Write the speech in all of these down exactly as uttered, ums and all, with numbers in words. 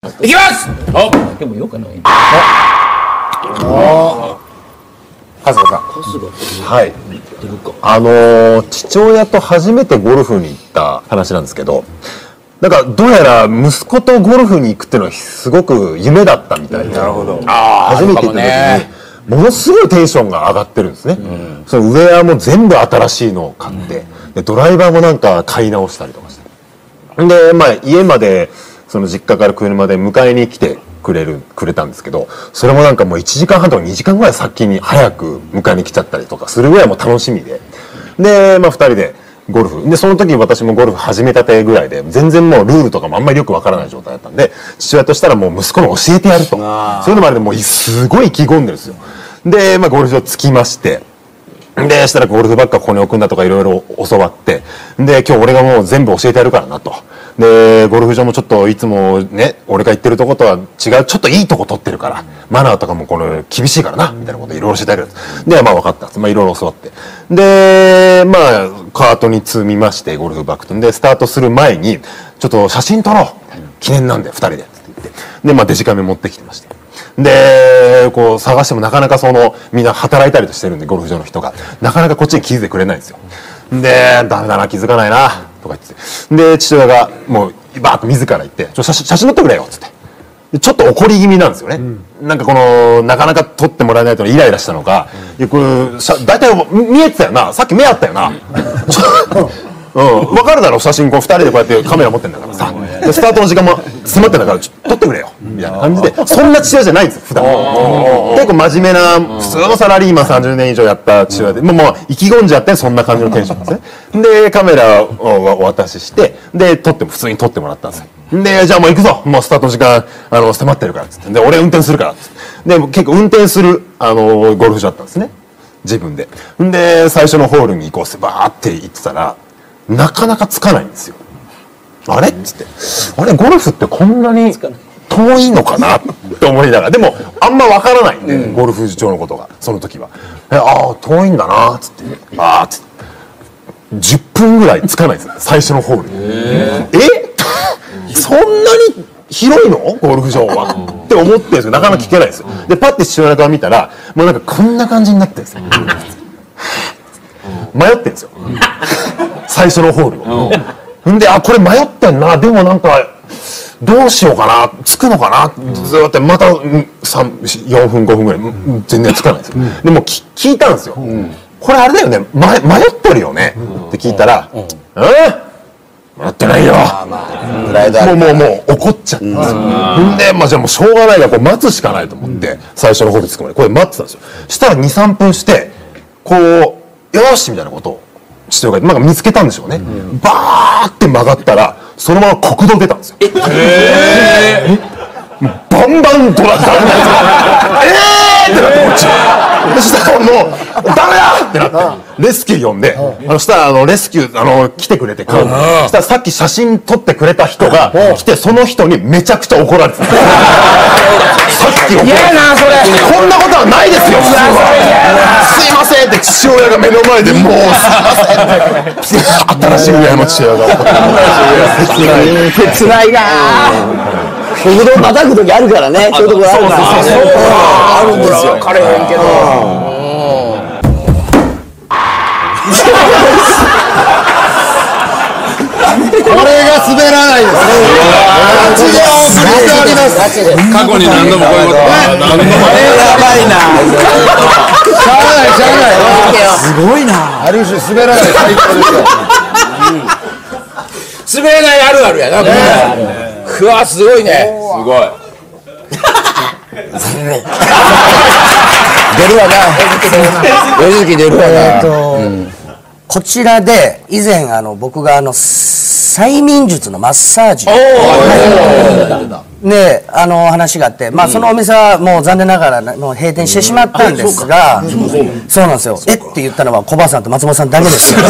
いきます。あ、でもよくない。あ、 春日さん。はい。あのー、父親と初めてゴルフに行った話なんですけど、なんかどうやら息子とゴルフに行くっていうのはすごく夢だったみたいで、なるほど。初めて行った時にものすごいテンションが上がってるんですね。うん、そのウェアも全部新しいのを買って、うん、でドライバーもなんか買い直したりとかして、でまあ家までその実家から車で迎えに来てくれるくれたんですけど、それもなんかもういちじかんはんとかにじかんぐらい先に早く迎えに来ちゃったりとかするぐらいも楽しみで、でまあふたりでゴルフで、その時私もゴルフ始めたてぐらいで全然もうルールとかもあんまりよくわからない状態だったんで、父親としたらもう息子に教えてやると、そういうのもあれでもうすごい意気込んでるんですよ。でまあゴルフ場着きまして、でしたらゴルフバッグはここに置くんだとかいろいろ教わって、で今日俺がもう全部教えてやるからなと。でゴルフ場もちょっといつもね俺が行ってるとことは違うちょっといいとこ取ってるからマナーとかもこれ厳しいからなみたいなこといろいろ教えてやる。でまあ分かったまあいろいろ教わって、でまあカートに積みましてゴルフバッグでスタートする前にちょっと写真撮ろう記念なんでふたりでって言って、でまあデジカメ持ってきてまして、でこう探してもなかなかそのみんな働いたりとしてるんでゴルフ場の人がなかなかこっちに気づいてくれないんですよ。でダメだな気づかないなとか言って、で父親がもうバーッと自ら言って「ちょ写真写真撮ってくれよ」っつって、でちょっと怒り気味なんですよね、うん、なんかこのなかなか撮ってもらえないとイライラしたのか、うん、いやこれ大体見えてたよな、さっき目あったよな、うん、分かるだろ写真こうふたりでこうやってカメラ持ってんだからさ、でスタートの時間も詰まってんだからちょっと撮ってくれよみたいな感じで、そんな父親じゃないんですよ普段。結構真面目な普通のサラリーマンさんじゅうねん以上やった父親で、もうもう意気込んじゃってそんな感じのテンションですね。でカメラをお渡ししてで撮っても普通に撮ってもらったんですよ。でじゃあもう行くぞもうスタートの時間あの迫ってるからっつって、で俺運転するからっつって、で結構運転するあのゴルフ場だったんですね自分で。で最初のホールに行こうってバーって行ってたらなかなかつかないんですよ。あれっつって、あれゴルフってこんなに遠いのかなって思いながら、でもあんま分からないんで、うん、ゴルフ場のことがその時はえああ遠いんだなっつって、ああっつってじゅっぷんぐらいつかないんですよ最初のホールに。えそんなに広いのゴルフ場はって思ってるんですけどなかなか聞けないんですよ。でパッて父親から見たらもうなんかこんな感じになってるんですよ。迷ってるんですよ最初のホールを。んであこれ迷ってんな、でもなんかどうしようかなつくのかな、うん、ずっとまたよんふんごふんぐらい全然つかないんですよ、うん、でも聞いたんですよ、うん、これあれだよね、ま、迷ってるよね、うん、って聞いたら「うん、うん、迷ってないよ」もうもうもう怒っちゃったんですよ。んでまあじゃあもうしょうがないからこう待つしかないと思って、うん、最初のホールつくまでこれ待ってたんですよ。したらにさんぷんしてこう「よし!」みたいなことを父親がなんか見つけたんでしょうね、うん、バーって曲がったらそのまま国道出たんですよ。ええバンバンドラダメなんですよ。えーってなってこっちそしたらもうダメだってなってレスキュー呼んで、あのしたらあのレスキューあの来てくれて、そしたらさっき写真撮ってくれた人が来てその人にめちゃくちゃ怒られてた。さっき怒られて嫌やなそれ、こんなことはないですよ普通は。すいませんって父親が目の前でもうすいません新しい親の父親が怒ってつらいな国道またぐ時あるからね、そういうところあるからあるんですよ。分かれへんけどこれが滑らないですね。 過去に何度もこういうこと何度もやばいな。 しゃあないしゃあない。 すごいな。 ある種滑らない最高ですよ。滑らないあるあるやな。うわすごいね。すごい。 出るわな。正直出るわな。こちらで以前あの僕があの催眠術のマッサージであの話があって、まあそのお店はもう残念ながらもう閉店してしまったんですが、そうなんですよ。えって言ったのは小林さんと松本さんだけですよ。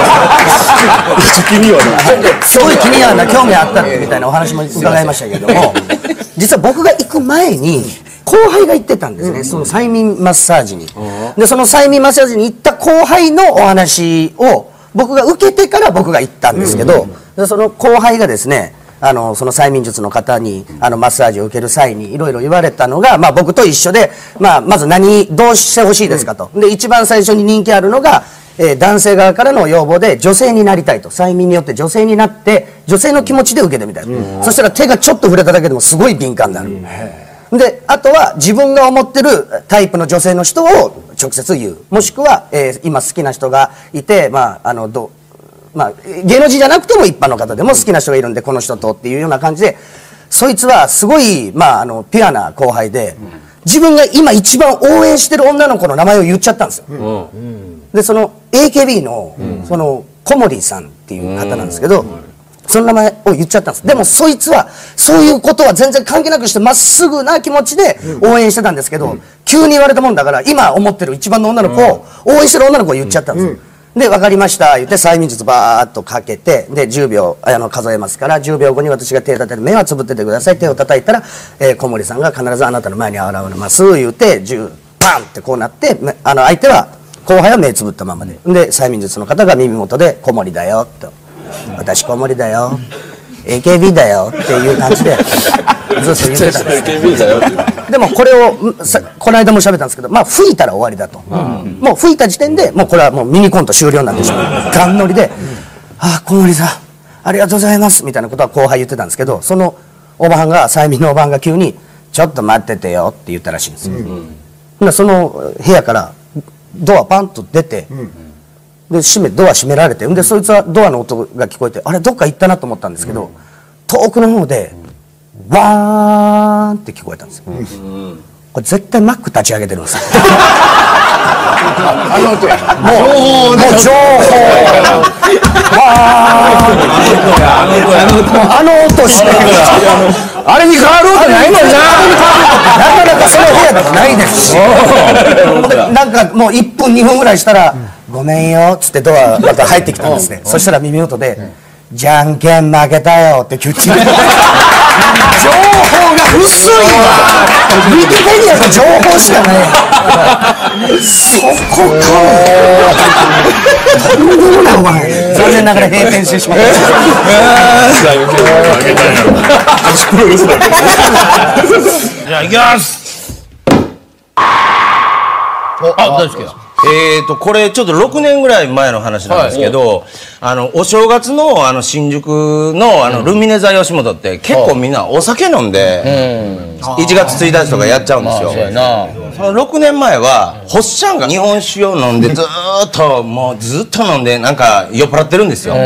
すごい気にはな興味あったみたいなお話も伺いましたけども、実は僕が行く前に後輩が行ってたんですね、その催眠マッサージに。でその催眠マッサージに行った後輩のお話を僕が受けてから僕が行ったんですけど、でその後輩がですね、 あのその催眠術の方にあのマッサージを受ける際にいろいろ言われたのが、まあ、僕と一緒で、まあ、まず何どうしてほしいですかと。で一番最初に人気あるのが、えー、男性側からの要望で女性になりたいと。催眠によって女性になって女性の気持ちで受けてみたい、うん、そしたら手がちょっと触れただけでもすごい敏感になる、うん、であとは自分が思ってるタイプの女性の人を直接言う、もしくは、えー、今好きな人がいて、まああのどまあ、芸能人じゃなくても一般の方でも好きな人がいるんでこの人とっていうような感じで、そいつはすごい、まあ、あのピュアな後輩で、うん、自分が今一番応援してる女の子の名前を言っちゃったんですよ、うん、でその エーケービー の、うん、その小森さんっていう方なんですけど、うん、その名前を言っちゃったんです。でもそいつはそういうことは全然関係なくしてまっすぐな気持ちで応援してたんですけど、うん、急に言われたもんだから今思ってる一番の女の子を応援してる女の子を言っちゃったんですよ、うんうんで分かりました言って催眠術バーっとかけてでじゅうびょうあの数えますからじゅうびょうごに私が手を立てる目はつぶっててください。手を叩いたら、えー、小森さんが必ずあなたの前に現れます言うてじゅうパンってこうなってあの相手は後輩は目つぶったままでで催眠術の方が耳元で小森だよと私小森だよ エーケービー だよっていう感じでずっと言ってたんですでもこれをさこの間も喋ったんですけど、まあ吹いたら終わりだと、うん、もう吹いた時点でもうこれはもうミニコント終了なんでしょうガンノリで、うん、ああ小森さんありがとうございますみたいなことは後輩言ってたんですけど、そのおばはんが催眠のおばはんが急にちょっと待っててよって言ったらしいんですよ、うん、その部屋からドアパンと出て、うんで閉めドア閉められてでそいつはドアの音が聞こえてあれどっか行ったなと思ったんですけど、うん、遠くの方でワーンって聞こえたんですよ、うん、これ絶対マック立ち上げてるんですよあの音やもうもう情報あの音してあれに変わるわけないもんななかなかその部屋でもないですしなんかもういっぷんにふんぐらいしたらごめんよっつってドアまた入ってきたんですねそしたら耳元で「じゃんけん負けたよ」って言って情報が薄いわウィキペディアの情報しかないそこかとんでもないお前残念ながら閉店してしまったじゃあ行きますあ、大好きだえーとこれちょっとろくねんぐらい前の話なんですけど、はい、あのお正月のあの新宿のあの、うん、ルミネ座吉本って結構みんなお酒飲んで、うん、いちがつついたちとかやっちゃうんですよ、うんまあ、そ, そのろくねんまえはホッシャンが日本酒を飲んでずーっともうずっと飲んでなんか酔っ払ってるんですよ、うん、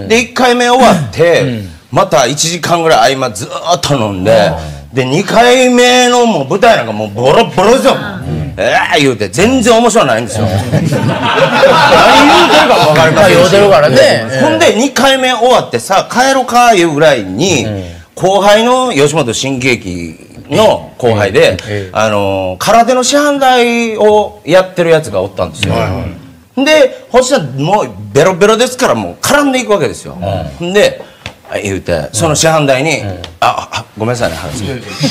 でいっかいめ終わって、うん、またいちじかんぐらい合間ずーっと飲んで、うん、でにかいめのもう舞台なんかもうボロボロですよ、うんえー言うて全然面白ないんですよ何言うてるか分かりませんし言うてるからねほんでにかいめ終わってさ帰ろかいうぐらいに後輩の吉本新喜劇の後輩であの空手の師範代をやってるやつがおったんですよで星さんもうベロベロですからもう絡んでいくわけですよほんで言うてその師範代に「ああごめんなさいね話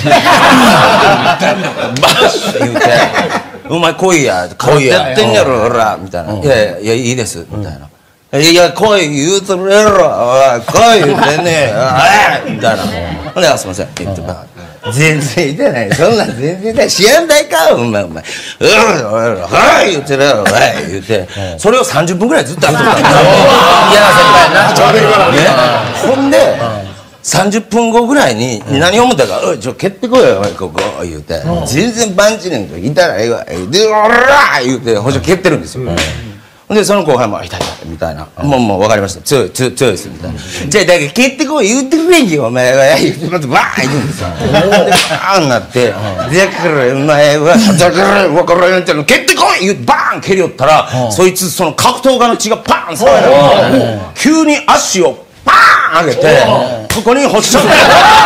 バッ言うて「お前来いや空手やってんやろほら」みたいな「いやいやいいです」みたいな「いや来い言うとるやろ来い言うてんねえ」みたいなほんで「すいません」言ってバッ全然いてないそんなん全然いてない師範代かお前お前「うはい」言うてるやろ「はい」言うてそれをさんじゅっぷんぐらいずっとやってたんですよ嫌な先輩なほんでさんじゅっぷんごぐらいに何を思ったか「おいちょ蹴ってこいよここ」言うて「全然パンチなんかいたらええわ」で「おら!」言うてほんと蹴ってるんですよでその後輩も「痛い痛い」みたいな「もうもう分かりました強い強い強いです」みたいな「じゃあだから蹴ってこい言うてくれんけお前は」言うてまたバーン行くんですよでバーンなって「だからお前はだから分からんやったら蹴ってこい!」言うてバーン蹴りよったらそいつその格闘家の血がパーン触る急に足をパーン上げてここに星ちゃん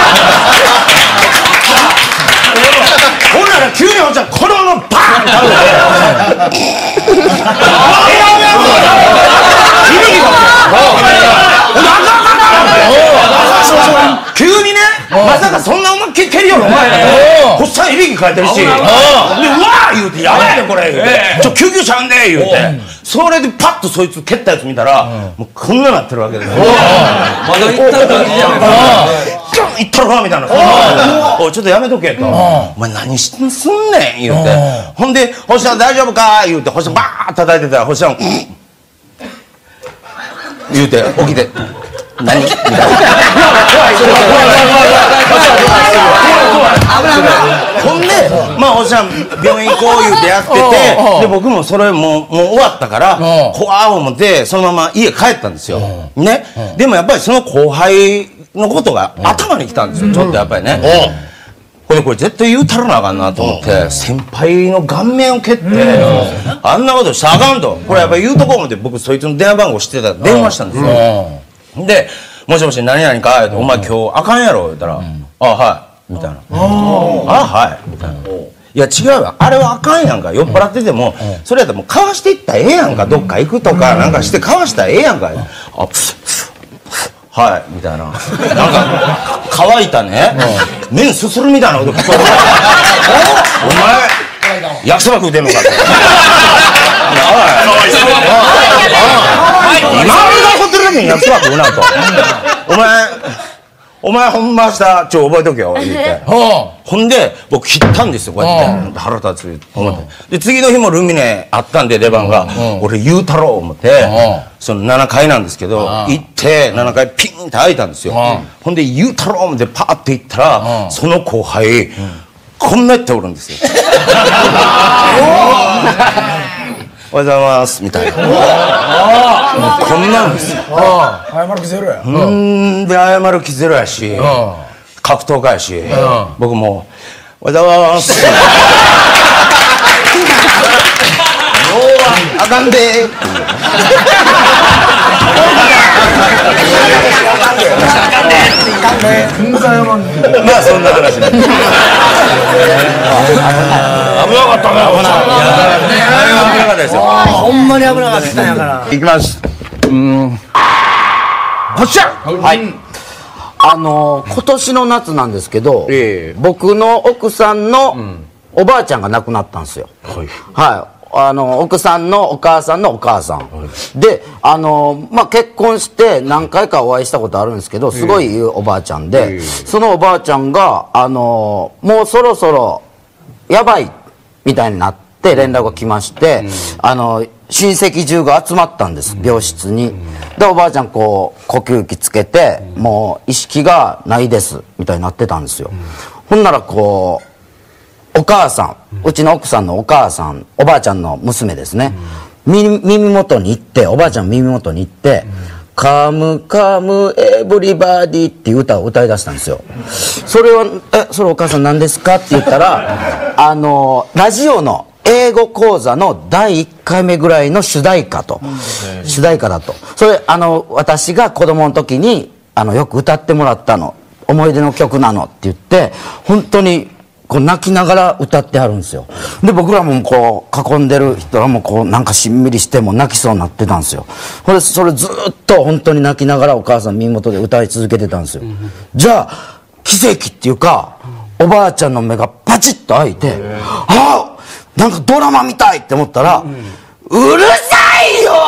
ほんなら急に星ちゃんこのままパーン倒れて急にねまさかそんな思いっきり蹴りよるお前らっさんいびきかいてるし、で、うわー言うて、やばいねこれ言うて、ちょ、救急車あんね言うて、それでパッとそいつ蹴ったやつ見たら、もうこんななってるわけですよ。 まだ行ったら感じじゃん。 行ったろかみたいな。おい、ちょっとやめとけと。お前何しすんねん言うて。ほんで、星ちゃん大丈夫か言うて、星ちゃんバーッ叩いてたら、星ちゃん、言うて、起きて。何みたいな。ほんで、まあ、星ちゃん、病院行こう言うてやってて、で、僕もそれもう、もう終わったから、怖ー思って、そのまま家帰ったんですよ。ね。でもやっぱりその後輩のことが頭に来たんですよ、ちょっとやっぱりね。これこれ絶対言うたらなあかんなと思って、先輩の顔面を蹴って、あんなことしたらあかんと。これやっぱり言うとこ思って、僕そいつの電話番号知ってたら電話したんですよ。で、もしもし何々かって、お前今日あかんやろ言ったら、あ、はい、みたいな。あ、はい、みたいな。いや違うわ、あれはあかんやんか、酔っ払ってても、それやったらもうかわしていったらええやんか、どっか行くとかなんかしてかわしたらええやんか。あ、はい、みたいな。なんか、乾いたね、麺すするみたいなこと聞こえる。お前、焼きそば食うてんのかって。今俺が怒ってる時に焼きそば食うなと。お前、お前ほんま明日、ちょ、覚えとけよ、言って。ほんで、僕切ったんですよ、こうやって。腹立つ思って。で、次の日もルミネあったんで、出番が。俺言うたろう思って、そのななかいなんですけど、行って、ななかいピンって開いたんですよ。ほんで、言うたろう思ってパーって行ったら、その後輩、こんなやっておるんですよ。おはようございますみたいな。もうこんなんですよ。 謝る気ゼロや。 うんで謝る気ゼロやし、格闘家やし、僕もおはようございます。あかんで。まあそんな話で。危なかったね。危なかったですよ。 ほんまに危なかったんやから。 いきます。うん。ほっしゃ。はい。 あのー、今年の夏なんですけど、 ええ、 僕の奥さんのおばあちゃんが亡くなったんですよ。はい。はい。あの、奥さんのお母さんのお母さん。はい、で、あの、まあ、結婚して何回かお会いしたことあるんですけど、すごいいいおばあちゃんで、えー、そのおばあちゃんが、あの、もうそろそろ、やばい、みたいになって連絡が来まして、うん、あの、親戚中が集まったんです、病室に。で、おばあちゃんこう、呼吸器つけて、もう意識がないです、みたいになってたんですよ。ほんならこう、お母さん、うちの奥さんのお母さん、おばあちゃんの娘ですね。耳、耳元に行って、おばあちゃんの耳元に行って、カムカムエブリバディっていう歌を歌い出したんですよ。それは、え、それお母さん何ですかって言ったら、あの、ラジオの英語講座のだいいっかいめぐらいの主題歌と。主題歌だと。それ、あの、私が子供の時に、あの、よく歌ってもらったの。思い出の曲なのって言って、本当に、こう泣きながら歌ってはるんですよ。で、僕らもこう、囲んでる人らもこう、なんかしんみりしても泣きそうになってたんですよ。これ、それずっと本当に泣きながらお母さん耳元で歌い続けてたんですよ。じゃあ、奇跡っていうか、おばあちゃんの目がパチッと開いて、ああなんかドラマみたいって思ったら、うるさいよ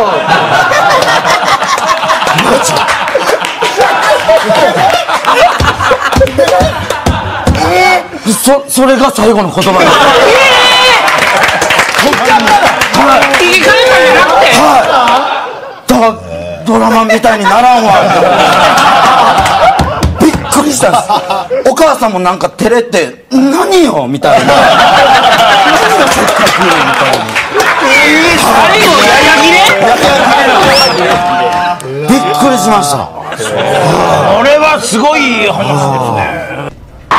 そ、それが最後の言葉なんです。 いい感じじゃなくて。 はい。ドラマみたいにならんわ。びっくりしたんです。お母さんもなんか照れて、何よみたいな。何がせっかくみたいな。 えー、最後やや切れ？ びっくりしました。 これはすごい話ですね。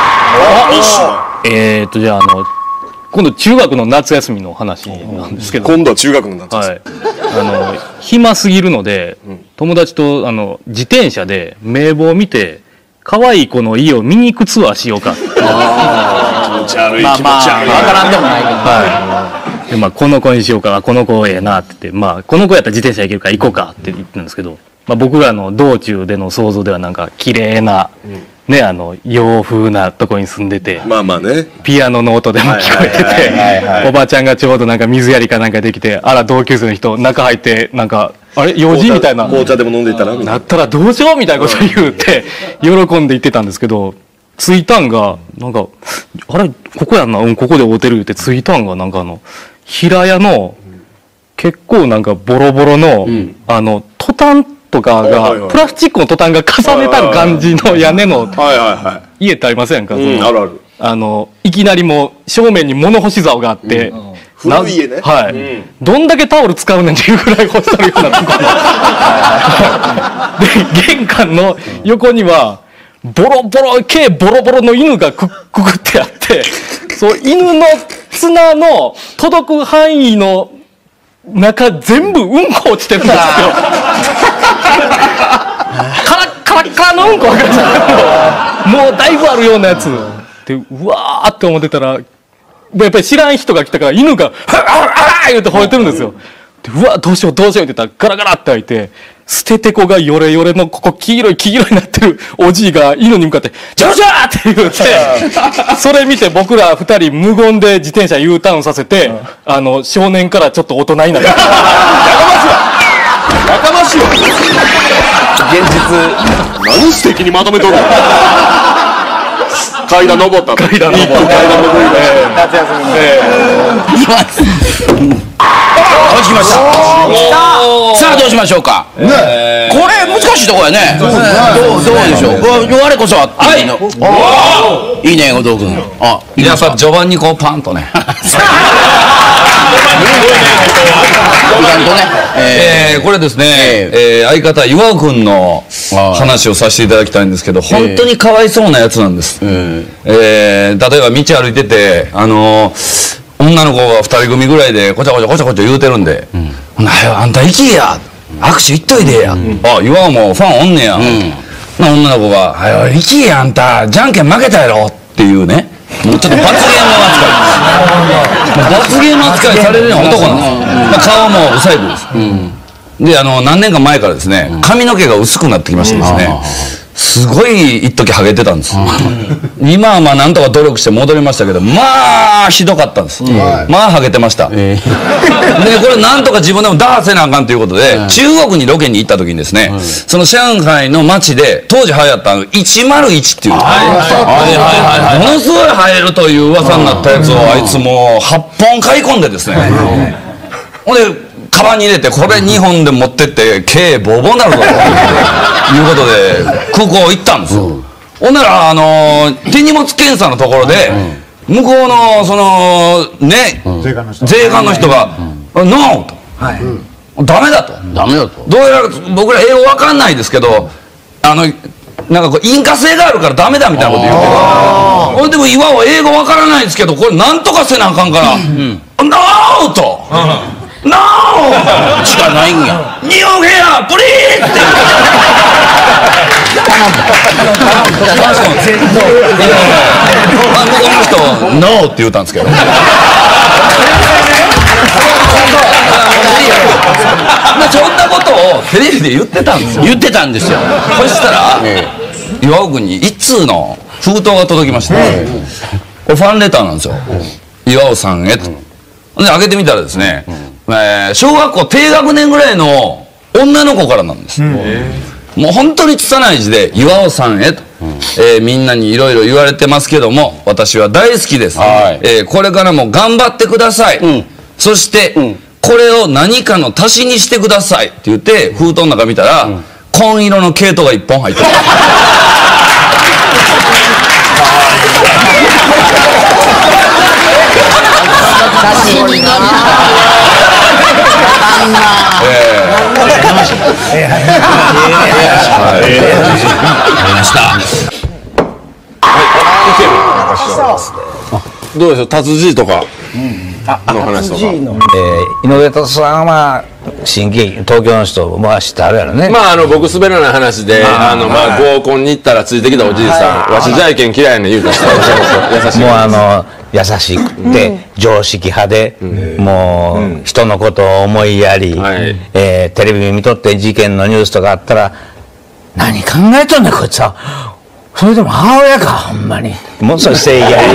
えーっとじゃああの今度中学の夏休みの話なんですけど、 今度は中学の夏休み、 はい、あの暇すぎるので、うん、友達とあの自転車で名簿を見て可愛い子の家を見に行くツアーしようかって。 あ気持ち悪い、まあ、気持ち悪い、 まあ、分からんでもないけど、はいでまあ、この子にしようかこの子ええなって言って、まあ、この子やったら自転車行けるから行こうかって言ってるんですけど、まあ、僕らの道中での想像ではなんか綺麗なね、あの洋風なとこに住んでて、 まあまあね、 ピアノの音でも聞こえてて、おばちゃんがちょうどなんか水やりかなんかできて、あら同級生の人中入ってなんかあれよじみたいな紅茶でも飲んでいたらみたいななったらどうしようみたいなこと言うて喜んで言ってたんですけど、着いたんがなんかあれここやんな、うんここで会うてる言って着いたんがなんかあの平屋の結構なんかボロボロの、あのトタンとかがプラスチックのトタンが重ねた感じの屋根の家ってありませんか？あるある。 あのいきなりもう正面に物干し竿があって、 古い家ね。 はい、どんだけタオル使うねんっていうぐらい干してるようなところで、玄関の横にはボロボロ計ボロボロの犬がくくくってあって、そう犬の綱の届く範囲の中全部うんこ落ちてるんですよ。カラッカラッカラのうんこがもうだいぶあるようなやつで、うわーって思ってたら、やっぱり知らん人が来たから犬が「はっはっはっ!」言って吠えてるんですよ。でうわどうしようどうしようって言ったらガラガラって開いて、捨ててこがヨレヨレのここ黄色い黄色いなってるおじいが犬に向かって「ジョジョー!」って言ってそれ見て僕ら二人無言で自転車 U ターンさせて、あの少年からちょっと大人になった。やかましいわ現実何素敵にまとめとるの階段登った階段登った階段登りで夏休みで落ちきました。さあどうしましょうか。これ難しいところやね。どうどうでしょう。我こそはっていいの。いいね後藤君。あやっぱ序盤にこうパンとね。 えー、これですね、えー、相方岩尾君の話をさせていただきたいんですけど、本当にかわいそうなやつなんです。えー、例えば道歩いてて、あのー、女の子がふたり組ぐらいでこちゃこちゃこちゃこちゃ言うてるんで「なよあんた行きや握手行っといてや」あ岩尾もファンおんねや。な女の子が「はよ行きやあんたじゃんけん負けたやろ」っていうね、もうちょっと罰ゲーム扱い罰ゲーム扱いされるような男なんです。顔も不細工です。であの何年か前からですね、髪の毛が薄くなってきましてですね、すごい一時ハゲてたんです。今はまあなんとか努力して戻りましたけど、まあひどかったんです。まあハゲてました。でこれなんとか自分でも打破せなあかんということで、中国にロケに行った時にですね、その上海の街で当時流行ったいちまるいちっていうものすごい生えるという噂になったやつをあいつもうはっぽん買い込んでですね、ほんでカバンに入れてこれにほんで持ってって毛ボーボーになるぞということで空港行ったんですよ。ほんならあの手荷物検査のところで向こうのそのね税関の人が「ノー!」と「ダメだ」と「ダメだ」とどうやら僕ら英語わかんないですけど、あのなんかこう引火性があるからダメだみたいなこと言うてる。ほんでも岩は英語わからないんですけど、これなんとかせなあかんから「ノー!」と。ノーしかないんや。日本ヘアプリーって向こうの人ノーって言ったんですけど、そんなことをテレビで言ってたんですよ。言ってたんですよ。そしたら岩尾君に一通の封筒が届きました。これファンレターなんですよ。岩尾さんへと。で開けてみたらですね、えー、小学校低学年ぐらいの女の子からなんです。もう本当に拙い字で「岩尾さんへ」と、えー、みんなにいろいろ言われてますけども私は大好きです、はいえー、これからも頑張ってください、うん、そして、うん、これを何かの足しにしてくださいって言って封筒の中見たら、うん、紺色の毛糸がいっぽん入ってる。 足しになるどうでしょう達人とかの話とか。 井上達さんは新喜劇東京の人は知ってあるやろね。 まああの僕滑らない話であのまあ合コンに行ったらついてきたおじいさんわしじゃいけん嫌いやねん言うたら優しい。 もうあの優しくて常識派でもう人のことを思いやりえテレビ見とって事件のニュースとかあったら何考えとんねんこいつはそれでも母親かほんまにものすごい正義あり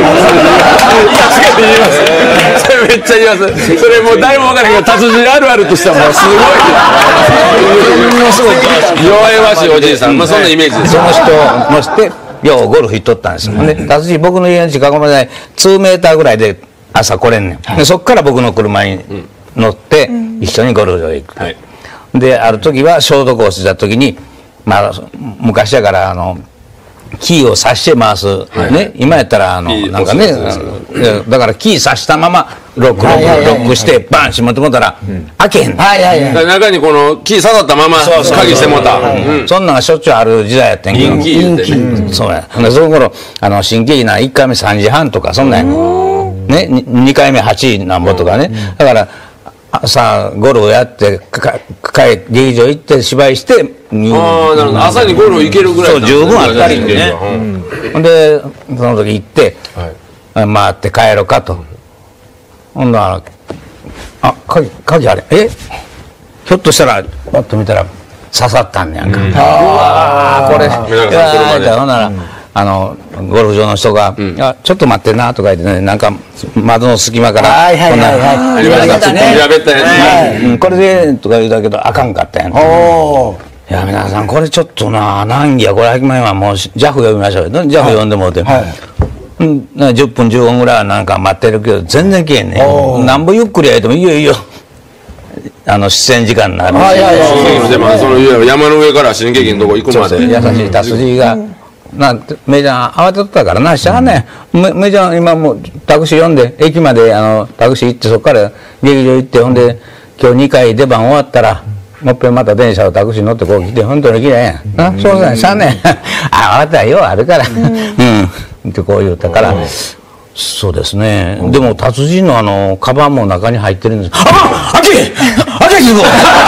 それめっちゃ言います。それもう誰も分からへんけど、達人あるあるとしてはもうすごいものすごい弱々しいおじいさん、まあそんなイメージです。 その人乗せてようゴルフ行っとったんですよ、で達人僕の家の近くまでにメーターぐらいで朝来れんねん、でそっから僕の車に乗って一緒にゴルフ場へ行く、はい、である時は消毒をした時に、まあ昔だからあのキーを刺して回す、はいね、今やったらあのなんかね、だからキー刺したままロックロックロックしてバン閉まってもったら開けへん、はいはいはい、 中にこのキー刺さったまま鍵してもった、 そんなんがしょっちゅうある時代やってんけど、 キーってそうや、その頃あの新喜劇ないっかいめさんじはんとかそんなんやね、にかいめはちじなんぼとかね、だから朝ゴルフやってかか劇場行って芝居して、 ああなるほど、朝にゴルフ行けるぐらい、 そう十分あったりってね、ほんでその時行って回って帰ろうかと、ほんならあ鍵鍵あれえひょっとしたらパッと見たら刺さったんねやんか、うわこれほんならあのゴルフ場の人が「あちょっと待ってな」とか言ってね、なんか窓の隙間から「こんなありましたね、平べったやつ、 これで」とか言うたけどあかんかったやん。いや皆さんこれちょっとな難儀やこれ秋前はもうジャフ呼びましょうよ、ジャフ呼んでもうて、じゅっぷんじゅうごふんぐらいはなんか待ってるけど全然来へんねん。なんぼゆっくりやいてもいいよいいよ、あの出演時間になるし、 その山の上から新喜劇のとこ行くまで優しい達人がなメジャー慌てとったからなしゃあねん、メジャー今もうタクシー呼んで駅まであのタクシー行ってそこから劇場行って、ほんで今日にかい出番終わったらもっぺんまた電車をタクシー乗ってこう来て本当にきれいやんな、そうだねしゃあねんああったらようあるからうんってこう言うたから、そうですね。でも達人のあのカバンも中に入ってるんです。あっあきあきすごい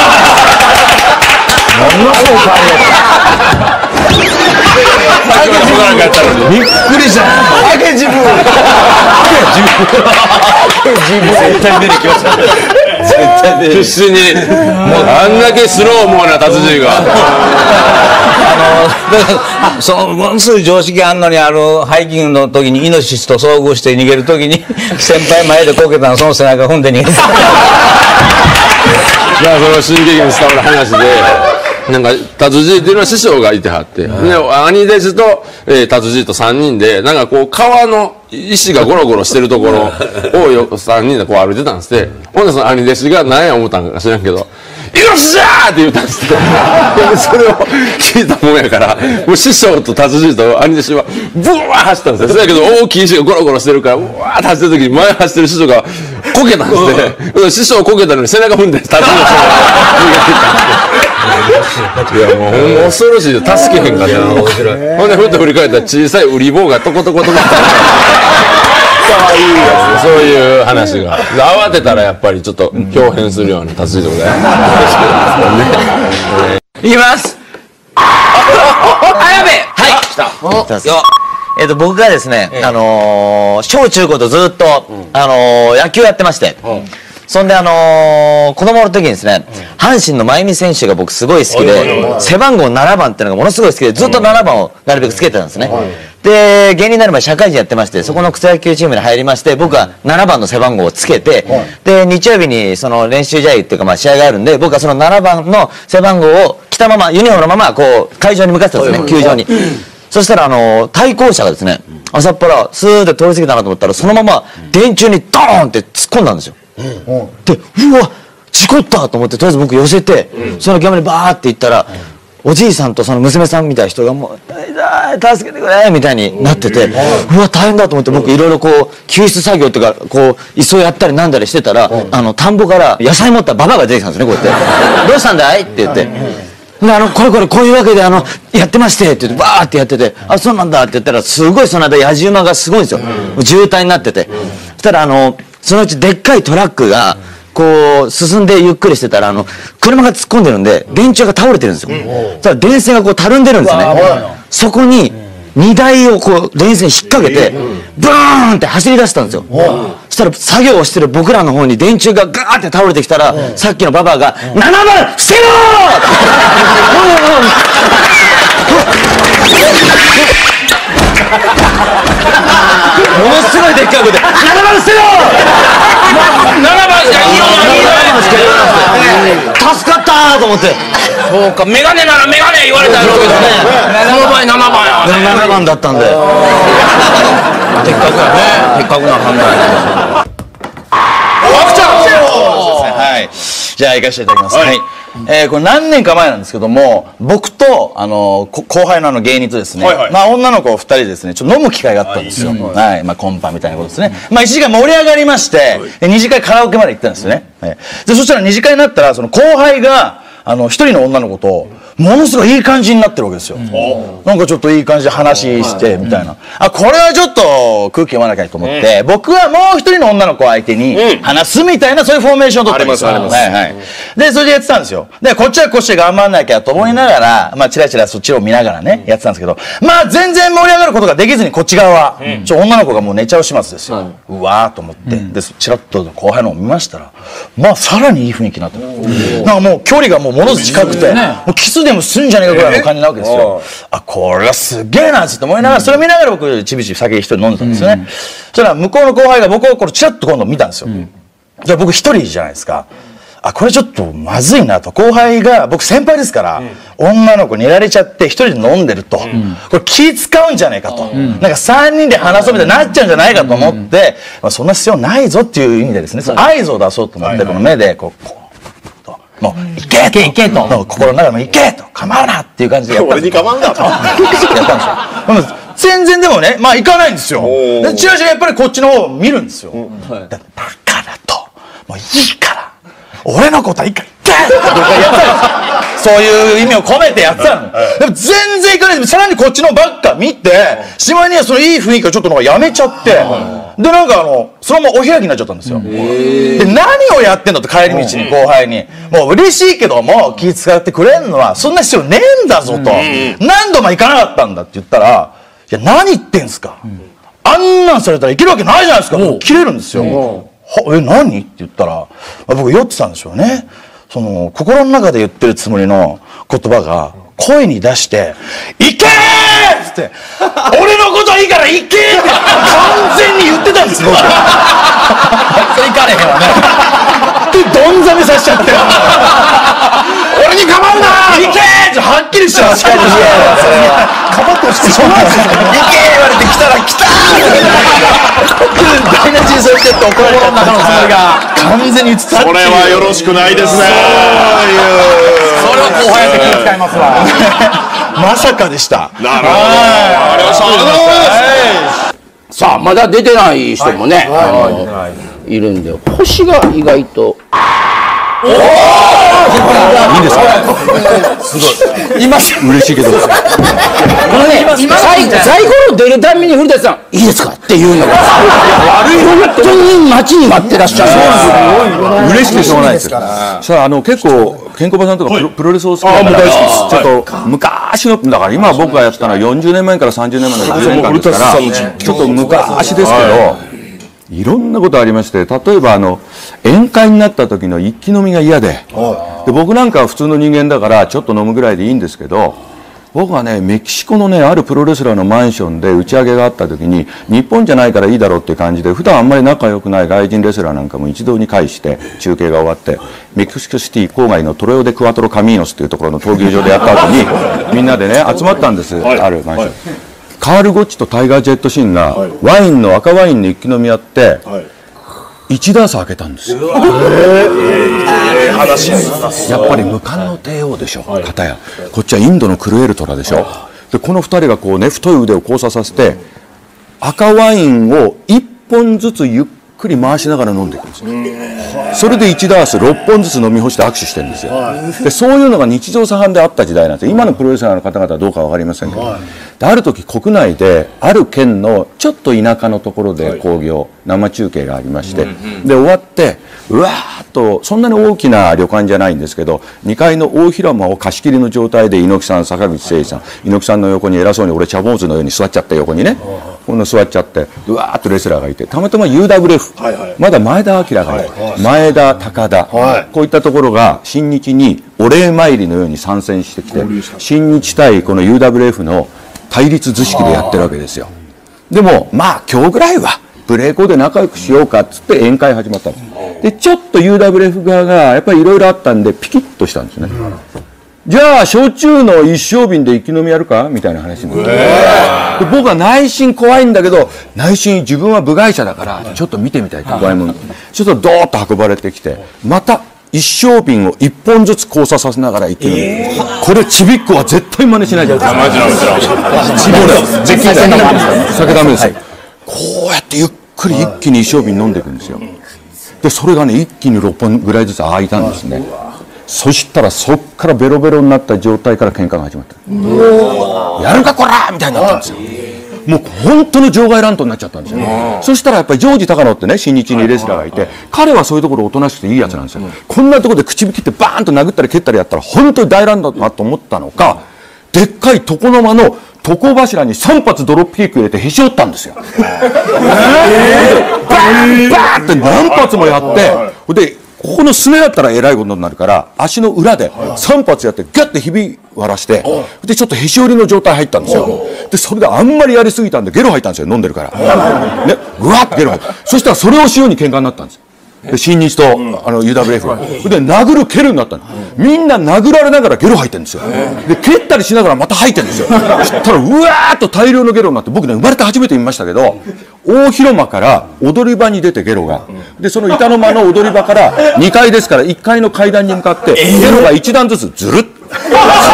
ものすごい変わりやったびっくりした。あけ自分。あけ自分。絶対出てきました。絶対出て。 必死に。あんだけスローモーな達人が。 あのそのものすごい常識あんのにあるハイキングの時にイノシシと遭遇して逃げる時に先輩前でこけたのその背中踏んで逃げてた。 いやその新喜劇に伝わる話で。なんか達人っていうのは師匠がいてはって、で兄弟子と、えー、達人とさんにんでなんかこう川の石がゴロゴロしてるところをよさんにんでこう歩いてたんですって、ほんでその兄弟子が何や思ったんか知らんけど「よっしゃー!」って言ったんですって。それを聞いたもんやからもう師匠と達人と兄弟子はブワー走ったんですよ。そやけど大きい石がゴロゴロしてるからブワーって走ってる時に前走ってる師匠がこけたんですって。師匠こけたのに背中踏んで達人の人が逃げてたんですって。いやもう恐ろしいよ、助けへんかった。ほんでふっと振り返ったら小さい売り棒がトコトコトコってかわいいやつ、そういう話が慌てたらやっぱりちょっと表変するような達人でございます。 いきます。あやべえ、はい来たよ。えっと僕がですね、あの小中高とずっとあの野球やってまして、そんであのー、子供の時にですね、阪神の真弓選手が僕すごい好きで、背番号ななばんっていうのがものすごい好きで、ずっとななばんをなるべくつけてたんですね。で芸人になる前社会人やってまして、そこの草野球チームに入りまして、僕はななばんの背番号をつけて、で日曜日にその練習試合っていうかまあ試合があるんで、僕はそのななばんの背番号を着たままユニフォームのままこう会場に向かってたんですね、球場に。そしたらあの対向車がですね、朝っぱらスーって通り過ぎたなと思ったら、そのまま電柱にドーンって突っ込んだんですよ。でうわ事故ったと思って、とりあえず僕寄せて、その現場にバーって行ったら、おじいさんとその娘さんみたいな人がもう「痛い助けてくれ」みたいになってて、うわ大変だと思って、僕いろいろこう救出作業とかこう急いやったりなんだりしてたら、あの田んぼから野菜持ったババアが出てきたんですね、こうやって「どうしたんだい?」って言って。であのこれこれこういうわけであのやってましてって言ってバーってやってて、あそうなんだって言ったら、すごいその間やじ馬がすごいんですよ、渋滞になってて。そしたらあのそのうちでっかいトラックがこう進んでゆっくりしてたら、あの車が突っ込んでるんで電柱が倒れてるんですよ。そしたら電線がこうたるんでるんですね。そこに荷台をこう電線引っ掛けてブーンって走り出したんですよ。そしたら作業をしてる僕らの方に電柱がガーって倒れてきたら、さっきのババアが「ななばん伏せろ!」 ものすごいでっかい声で「ななばん捨てろ!」ななばんじゃいいよいいよ助かったと思って。そうか、メガネならメガネ言われたやろうけどね、この場合ななばんやね。ななばんだったんで、的確やね、的確な判断や。あきちゃん、はい、じゃあ行かせていただきます。はい、えー、これ何年か前なんですけども、僕とあの後輩のあの芸人とですね、はいはい、まあ女の子ふたりですね、ちょっと飲む機会があったんですよ。はい、まあコンパみたいなことですね。まあいちじかん盛り上がりまして、に次会カラオケまで行ったんですよね。はい、でそしたらに次会になったら、その後輩があの一人の女の子とものすごいいい感じになってるわけですよ。なんかちょっといい感じで話してみたいな、あ、これはちょっと空気読まなきゃと思って、僕はもう一人の女の子相手に話すみたいな、そういうフォーメーションを取ってるんですよ。はいはい。でそれでやってたんですよ。でこっちはこっちで頑張んなきゃと思いながら、まあチラチラそっちを見ながらねやってたんですけど、まあ全然盛り上がることができずに、こっち側はちょ女の子がもう寝ちゃう始末ですよ。うわーと思って、でチラッと後輩のを見ましたら、まあさらにいい雰囲気になってる。なんかもう距離がもうものすごく近くて、もうキスでもすんじゃねえかぐらいの感じなわけですよ。あ、これはすげえなって思いながら、それ見ながら僕ちびちび酒一人飲んでたんですよね。そしたら向こうの後輩が僕をこれチラッと今度見たんですよ。じゃあ僕一人じゃないですか。あ、これちょっとまずいなと。後輩が、僕先輩ですから、女の子にやられちゃって一人で飲んでると、これ気使うんじゃないかと、なんか三人で話そうみたいになっちゃうんじゃないかと思って、そんな必要ないぞっていう意味でですね、合図を出そうと思って、この目でこうもう「行け!」と「行け!」と心の中でも「行け!」と「構うな!」っていう感じでやったんですよ。俺に構うんだとやったんですよ。全然でもね、まあ行かないんですよ。でチラチラやっぱりこっちの方を見るんですよ。だからと「もういいから俺のことはいいから行け!」って僕はやってたんですよ。そういう意味を込めてやってたの。でも全然行かないで、さらにこっちのばっか見て、しまいにはそのいい雰囲気をちょっとなんかやめちゃって、でなんかあのそのままお開きになっちゃったんですよ。で何をやってんのって帰り道に後輩に「もう嬉しいけども気遣ってくれんのはそんな必要ねえんだぞ」と「何度も行かなかったんだ」って言ったら「いや何言ってんすか、あんなんされたらいけるわけないじゃないですか」と切れるんですよ。はえ何って言ったら、僕酔ってたんでしょうね。その心の中で言ってるつもりの言葉が声に出して「行けー!」っつって「俺のことはいいから行け!」って完全に言ってたんですよ。それ行かれへんわね。でどんざめさせちゃって「俺に構うな行け!」ってはっきりしてます。かまってほしくてしょうがないですよ。行け言われて来たら来たー台無しにされてって怒られちゃった中のつもりが完全に映ったっていう。 それはよろしくないですね。 それは後輩やって気を使いますわ。まさかでした。 なるほど。ありがとうございます。 さあまだ出てない人もね、いるんで、星が意外と。おお。いいですか。すごい。今嬉しいけど。このね、在庫の出るたびに古舘さんいいですかっていうのが悪い本当に待ちに待ってらっしゃる。 嬉しくてしょうがないです。さああの結構ケンコバさんとかプロレスを好きだからちょっと昔のだから今僕がやったのはよんじゅうねんまえからさんじゅうねんまえのじゅうねんかんですからちょっと昔ですけど。いろんなことありまして、例えばあの宴会になった時の一気飲みが嫌で、で僕なんかは普通の人間だからちょっと飲むぐらいでいいんですけど、僕はねメキシコのねあるプロレスラーのマンションで打ち上げがあった時に日本じゃないからいいだろうっていう感じで、普段あんまり仲良くない外人レスラーなんかも一堂に会して中継が終わってメキシコシティ郊外のトレオデクワトロカミーノスっていうところの闘牛場でやった後にみんなでね集まったんです、あるマンション。カール・ゴッチとタイガー・ジェット・シンがワインの赤ワインの一気飲みやっていちダース開けたんですよ。やっぱり無冠の帝王でしょ、片やこっちはインドのクルエルトラでしょ。でこのふたりがこうね太い腕を交差させて赤ワインをいっぽんずつゆっくり回しながら飲んでいくんですよ。それでいちダースろっぽんずつ飲み干して握手してるんですよ。でそういうのが日常茶飯であった時代なんですよ。今のプロレスラーの方々はどうか分かりませんけど、である時国内である県のちょっと田舎のところで興行、生中継がありまして、で終わってうわーっとそんなに大きな旅館じゃないんですけど、にかいの大広間を貸し切りの状態で猪木さん、坂口誠二さん、猪木さんの横に偉そうに俺茶坊主のように座っちゃった横にね、こんな座っちゃってうわーっとレスラーがいて、たまたま ユーダブリューエフ、はいはい、まだ前田明がいる、はい、前田高田、はい、こういったところが新日にお礼参りのように参戦してきて、新日対この ユーダブリューエフ の対立図式でやってるわけですよ。でもまあ今日ぐらいはブレイコで仲良くしようかっつって宴会始まったんです。でちょっと ユーダブリューエフ 側がやっぱりいろいろあったんでピキッとしたんですね。じゃあ焼酎の一升瓶で一気飲みやるかみたいな話になって、で僕は内心怖いんだけど、内心自分は部外者だからちょっと見てみたいと、怖いもんちょっとドーッと運ばれてきて、また一升瓶を一本ずつ交差させながら一気飲み、えー、これちびっこは絶対真似しないじゃないですか。ちびっこ絶対酒ダメですよ、はい、こうやってゆっくり一気に一升瓶飲んでいくんですよ。でそれがね一気にろっぽんぐらいずつ開いたんですね。そしたらそっからベロベロになった状態から喧嘩が始まった。やるかこらみたいになったんですよ。もう本当の場外乱闘になっちゃったんですよ。そしたらやっぱりジョージ高野ってね、新日にレスラーがいて、彼はそういうところおとなしくていいやつなんですよ。こんなところで口引きってバーンと殴ったり蹴ったりやったら本当に大乱闘だと思ったのか、でっかい床の間の床柱にさん発ドロップキック入れてへし折ったんですよ。バーンバーンって何発もやって、でここのすねだったらえらいことになるから足の裏でさん発やってガッてひび割らして、でちょっとへし折りの状態入ったんですよ。でそれであんまりやりすぎたんでゲロ吐いたんですよ、飲んでるからね、うわってゲロ吐いた。そしたらそれをしように喧嘩になったんですよ。で新日とあの ユーダブリューエフ で殴る蹴るになったの。みんな殴られながらゲロ吐いてるんですよ。で蹴ったりしながらまた吐いてるんですよ。そしたらうわーっと大量のゲロになって、僕ね生まれて初めて見ましたけど、大広間から踊り場に出てゲロが、でその板の間の踊り場からにかいですからいっかいの階段に向かってゲロがいち段ずつずるっずるっと、僕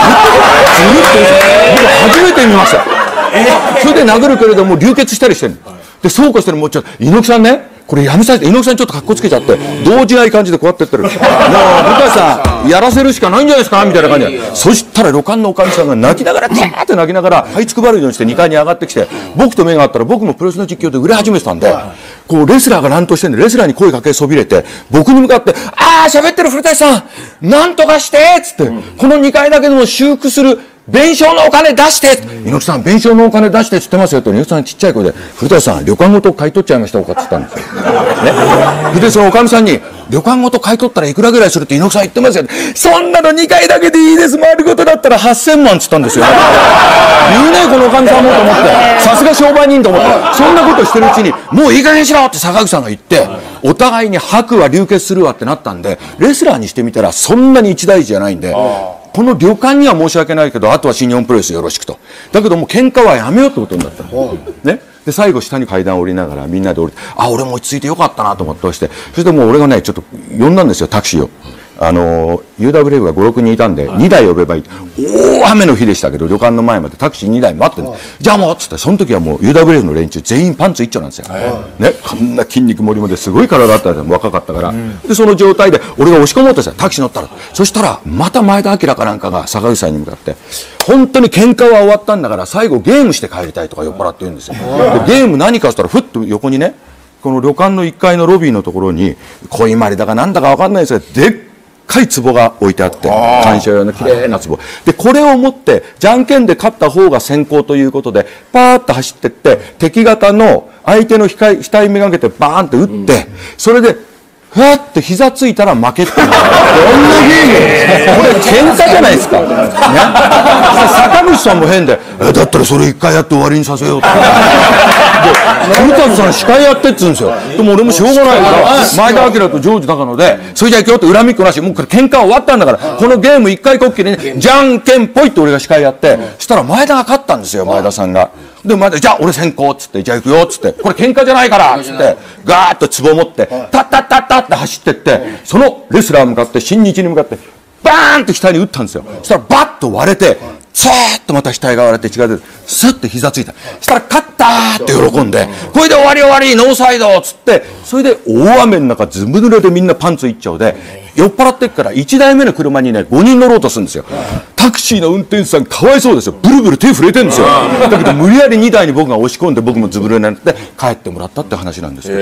初めて見ました。それで殴るけれども流血したりしてる。でそうこうしてる、もうちょっと猪木さんね、これやめさせて、猪木さんちょっとかっこつけちゃって動じない感じでこうやってやってる。もう向井さんやらせるしかないんじゃないですかみたいな感じで、そしたら旅館のおかみさんが泣きながらキャーって泣きながら這いつくばるようにしてにかいに上がってきて、僕と目が合ったら僕もプロレスの実況で売れ始めてたんで、こうレスラーが乱闘してんでレスラーに声かけそびれて、僕に向かって「ああ喋ってる古舘さんなんとかして」っつって、このにかいだけでも修復する弁償のお金出して、猪木さん弁償のお金出してって言ってますよと、猪木さんちっちゃい声で「古舘さん旅館ごと買い取っちゃいましたおか」って言ったんですよ、ね、でそのおかみさんに「旅館ごと買い取ったらいくらぐらいするって猪木さん言ってますよ」そんなのにかいだけでいいです、丸ごとだったらはっせんまんっつったんですよ。言うねこのおかみさんもと思って、さすが商売人と思って、そんなことしてるうちに「もういい加減にしろ」って坂口さんが言って、お互いに吐くわ流血するわってなったんで、レスラーにしてみたらそんなに一大事じゃないんで、この旅館には申し訳ないけどあとは新日本プロレスよろしくと。だけどもう喧嘩はやめようってことになったの、ね、で最後下に階段降りながらみんなで降りて、あ俺も落ち着いてよかったなと思って押して、そしてもう俺がねちょっと呼んだんですよタクシーを。あの ユーダブリューエフ がごろくにんいたんでにだい呼べばいい。大雨の日でしたけど旅館の前までタクシーにだい待ってるんです。じゃあもうっつって、その時はもう ユーダブリューエフ の連中全員パンツ一丁なんですよ、ね、こんな筋肉もりもですごい体だったんですよ、若かったから、うん、でその状態で俺が押し込もうとしたタクシー乗ったら、そしたらまた前田明かなんかが坂口さんに向かって「本当に喧嘩は終わったんだから最後ゲームして帰りたい」とか酔っ払って言うんですよ。でゲーム何かしたらふっと横にね、この旅館のいっかいのロビーのところに小今里だかなんだか分かんないですけどでっかい壺が置いてあって、鑑賞用のきれいな壺で、これを持ってじゃんけんで勝った方が先行ということでパーッと走ってって敵方の相手の額めがけてバーンって打って、うん、それでふわって膝ついたら負けっていうどんなゲームこれ喧嘩じゃないですか、ね、坂口さんも変で「えだったらそれ一回やって終わりにさせよう」とか古舘さん司会やってっつうんですよ。でも俺もしょうがないから前田明とジョージ高野で「それじゃあ今日って恨みっこなし、もうこれ喧嘩終わったんだからこのゲーム一回こっきりねじゃんけんぽい」って俺が司会やって、そしたら前田が勝ったんですよ、前田さんが。で前田じゃあ俺先行っつって、じゃあ行くよっつって、これ喧嘩じゃないからっつってガーッと壺持ってタッタッタッタッって走ってって、そのレスラー向かって新日に向かってバーンって額に打ったんですよ。そしたらバッと割れてツーッとまた額が割れて血が出てスッて膝ついた。そしたら勝ったーって喜んで、これで終わり終わりノーサイドっつって、それで大雨の中ずぶ濡れでみんなパンツ一丁で酔っ払ってっからいちだいめの車にねごにん乗ろうとするんですよ。タクシーの運転手さんかわいそうですよ。ブルブル手震えてるんですよ。だけど無理やりにだいに僕が押し込んで僕もズブルになって帰ってもらったって話なんですよ。 い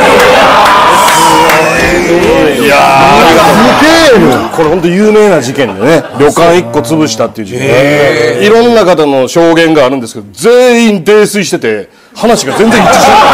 やー、これ本当有名な事件でね、旅館いっこ潰したっていう事件、いろんな方の証言があるんですけど、全員泥酔してて話が全然一致してない。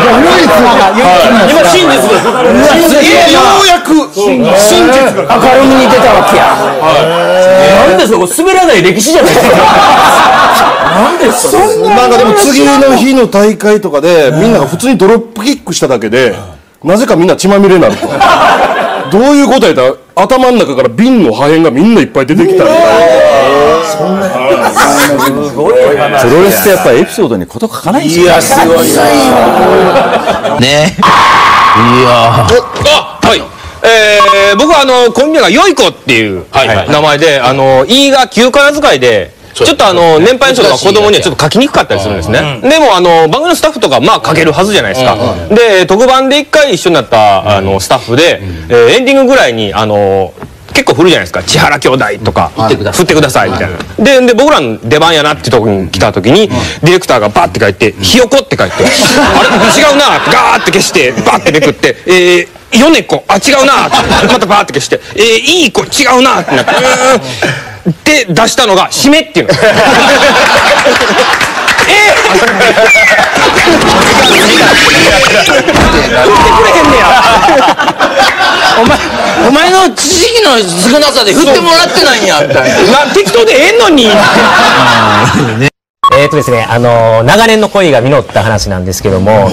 今真実です。 ようやく真実が明るみに出たわけや。 なんですか、これ滑らない歴史じゃないですか。なんですか。 なんかでも次の日の大会とかでみんなが普通にドロップキックしただけでなぜかみんな血まみれになると。どういうことやったら頭の中から瓶の破片がみんないっぱい出てきたり。 プロレスってやっぱりエピソードに事書かないんですよ。 いやすごいね。 いやあ、はい。えー、僕はあのコンビ名がよいこっていう名前で、あの「い」が旧仮名遣いでちょっとあの年配の人とか子供にはちょっと書きにくかったりするんですね。でもあの番組のスタッフとかまあ書けるはずじゃないですか。で特番で一回一緒になったあのスタッフで、えー、エンディングぐらいにあの結構振るじゃないですか。千原兄弟とか振ってくださいみたいな。でで僕らの出番やなってとこに来た時にディレクターがバッて書いて「ひよこ」って書いて「あれ違うな」ガーって消してバッてめくって「えーヨネコ、あ、違うなってまたバーって消して「えー、いい子違うな」ってなって「で出したのが「締め」っていうの。えお前お前の知識の少なさで振ってもらってないんやみたいな。 適当でええのに。 えーとですね、あの長年の恋が実った話なんですけども、はい、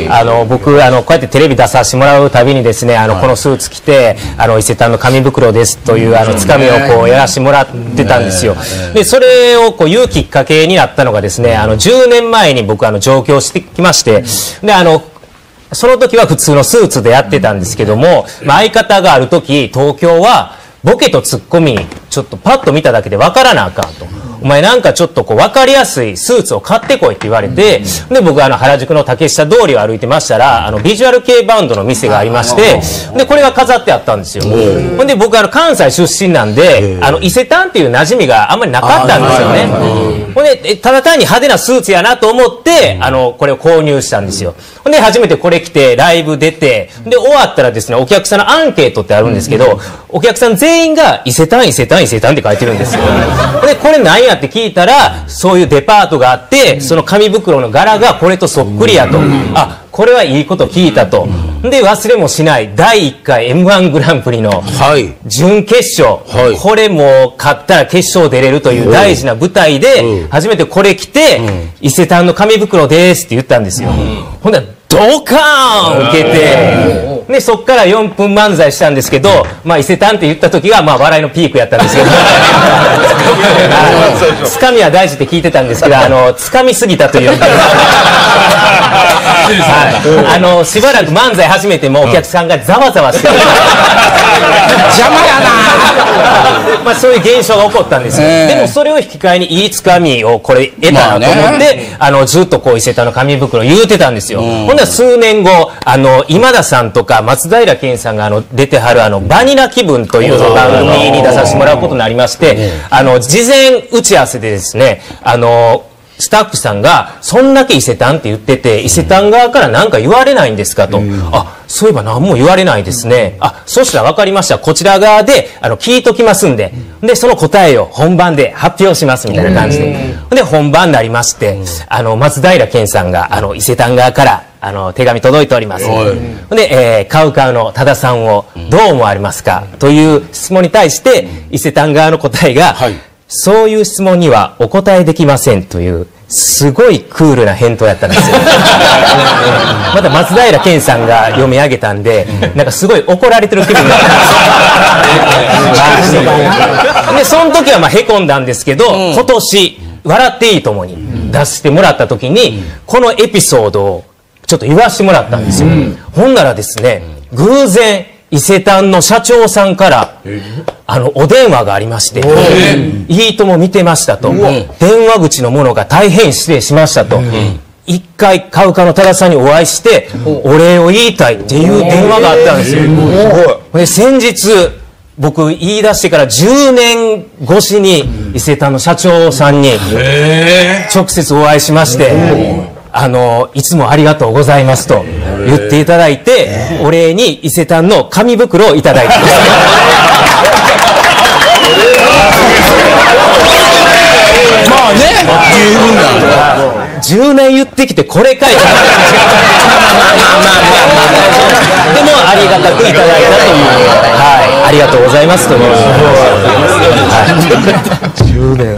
あの僕あのこうやってテレビ出させてもらうたびにですね、あの、はい、このスーツ着てあの伊勢丹の紙袋ですというあのつかみをこうやらせてもらってたんですよ。でそれをこう言うきっかけになったのがですね、あのじゅうねんまえに僕あの上京してきまして、であのその時は普通のスーツでやってたんですけども、まあ、相方がある時東京はボケとツッコミちょっとパッと見ただけで分からなあかんと。お前なんかちょっとこう分かりやすいスーツを買ってこいって言われて、で僕あの原宿の竹下通りを歩いてましたら、あのビジュアル系バンドの店がありまして、でこれが飾ってあったんですよ。ほんで僕あの関西出身なんで、あの伊勢丹っていう馴染みがあんまりなかったんですよね。ほんでただ単に派手なスーツやなと思ってあのこれを購入したんですよ。ほんで初めてこれ着てライブ出て、で終わったらですね、お客さんのアンケートってあるんですけど、お客さん全員が伊勢丹伊勢丹伊勢丹って書いてるんですよ。でこれ何やって聞いたら、そういうデパートがあって、その紙袋の柄がこれとそっくりやと、あ、これはいいこと聞いたと。で忘れもしないだいいっかい エムワン グランプリの準決勝、はい、これも勝ったら決勝出れるという大事な舞台で初めてこれ着て、伊勢丹の紙袋ですって言ったんですよ。ほんならドカーン受けて、でそっからよんぷん漫才したんですけど、まあ伊勢丹って言った時がまあ笑いのピークやったんですけどつかみは大事って聞いてたんですけど、あのつかみすぎたというはい、あのしばらく漫才始めてもお客さんがざわざわしてる邪魔やなまあそういう現象が起こったんですよ。でもそれを引き換えにいいつかみをこれ得たなと思って、あのずっとこう伊勢丹の紙袋言うてたんですよ。ほんなら数年後、あの今田さんとか松平健さんがあの出てはるあのバニラ気分という番組に出させてもらうことになりまして、あの事前打ち合わせでですね、あのスタッフさんが「そんだけ伊勢丹って言ってて伊勢丹側から何か言われないんですか?」と「あ、そういえば何も言われないですね。あ、そしたら分かりました。こちら側であの聞いときますんで、でその答えを本番で発表します」みたいな感じで、で本番になりまして、あの松平健さんがあの伊勢丹側からあの手紙届いております。で、えー、カウカウの多田さんをどう思われますかという質問に対して伊勢丹側の答えが、はい、そういう質問にはお答えできませんというすごいクールな返答やったんですよまた松平健さんが読み上げたんで、なんかすごい怒られてる気分になったんですよでその時はまあへこんだんですけど、うん、今年「笑っていいとも」に出してもらった時に、うん、このエピソードをちょっと言わせてもらったんですよ、うん、ほんならですね、偶然伊勢丹の社長さんからあのお電話がありまして「いいとも見てました」と「電話口の者が大変失礼しました」と「 一回カウカの多田さんにお会いしてお礼を言いたいっていう電話があったんですよ。で先日僕言い出してからじゅうねん越しに伊勢丹の社長さんに直接お会いしまして、あのいつもありがとうございますと言っていただいて、お礼に伊勢丹の紙袋をいただいてます。まあね、十分だ。じゅうねん言ってきてこれかい。でもありがたくいただいたという、はい、ありがとうございますという。じゅうねん。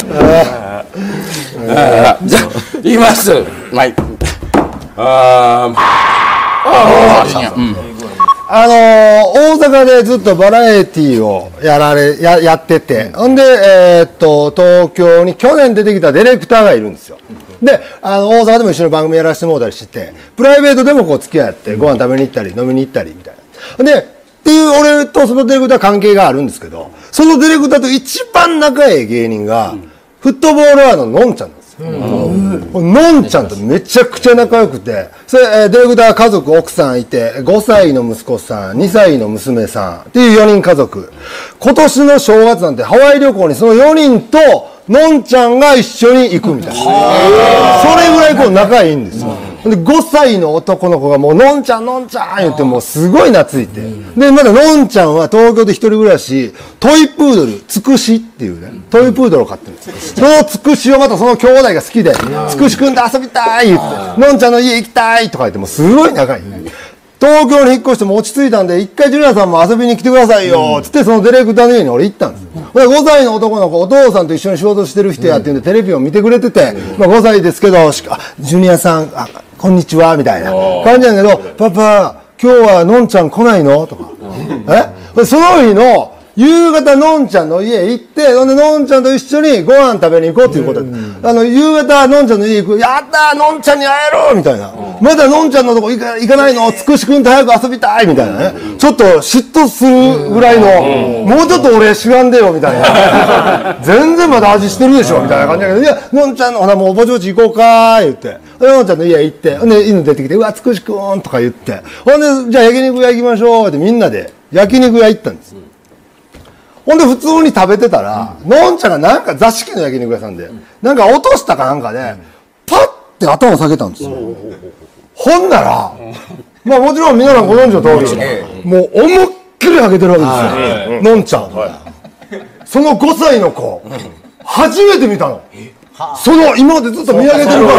じゃあ言います。はい。ああ。 あのー、大阪でずっとバラエティーをやられややってて、ほんで、えー、っと東京に去年出てきたディレクターがいるんですよ。で、あの大阪でも一緒に番組やらせてもらったりしてて、プライベートでもこう付き合ってご飯食べに行ったり飲みに行ったりみたいな。でっていう俺とそのディレクター関係があるんですけど、そのディレクターと一番仲いい芸人がフットボールアワーののんちゃんなんです。のんちゃんとめちゃくちゃ仲良くて、それ、えー、ディレクター家族奥さんいて、ごさいの息子さん、にさいの娘さんっていうよにん家族。今年の正月なんてハワイ旅行にそのよにんとのんちゃんが一緒に行くみたいな。それぐらいこう仲いいんですよ。でごさいの男の子がもうのんちゃんのんちゃん言ってもうすごい懐いて、でまだのんちゃんは東京で一人暮らし、トイプードルつくしっていうねトイプードルを飼ってるんです。そのつくしをまたその兄弟が好きで、つくしくんと遊びたい言って、のんちゃんの家行きたいとか言ってもうすごい仲いい。東京に引っ越しても落ち着いたんで、一回ジュニアさんも遊びに来てくださいよつってそのディレクターの家に俺行ったんです。でごさいの男の子、お父さんと一緒に仕事してる人やっていうんでテレビを見てくれてて、まあごさいですけど、ジュニアさんあこんにちはみたいな感じなんだけど、パパ今日はのんちゃん来ないのとか、えその日の夕方のんちゃんの家行って、ほんでのんちゃんと一緒にご飯食べに行こうっていうことで、あの夕方のんちゃんの家行く、やったーのんちゃんに会えるみたいな、まだのんちゃんのとこ行か行かないの、つくしくんと早く遊びたいみたいなね、ちょっと嫉妬するぐらいの、もうちょっと俺知らんでよみたいな、全然まだ味してるでしょみたいな感じだけど、いやのんちゃんのほらもうぼちぼち行こうかー言って、のんちゃんの家行って、ほんで犬出てきて、うわつくしくんとか言って、ほんでじゃあ焼肉屋行きましょうってみんなで焼肉屋行ったんです。ほんで普通に食べてたら、のんちゃんがなんか座敷の焼肉屋さんで、なんか落としたかなんかで、パッて頭を下げたんですよ。ほんなら、まあもちろん皆さんご存知の通り、もう思いっきり上げてるわけですよ。のんちゃん。そのごさいの子、初めて見たの。その今までずっと見上げてるから、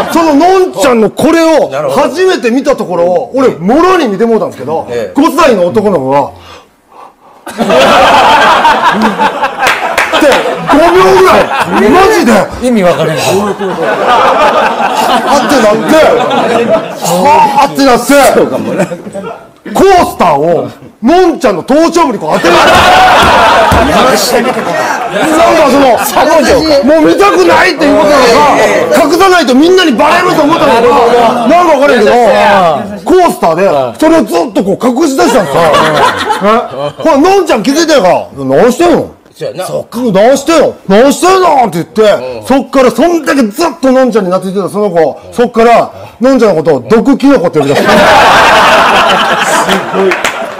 そののんちゃんのこれを初めて見たところを、俺、もろに見てもうたんですけど、ごさいの男の子が、でごびょうぐらいマジで意味わかんないあってなってはあってなってコースターをのんちゃんの頭頂部にこう当てるなんかそのもう見たくないっていうことなのか、隠さないとみんなにバレると思ったのかなんか分からんけど、コースターでそれをずっとこう隠し出したんですよ。ほらのんちゃん気づいてるから「何してんの?」そっから何してんの何してんのって言って、そっからそんだけずっとのんちゃんに懐いてたその子、そっからのんちゃんのことを毒キノコって呼び出した。すごい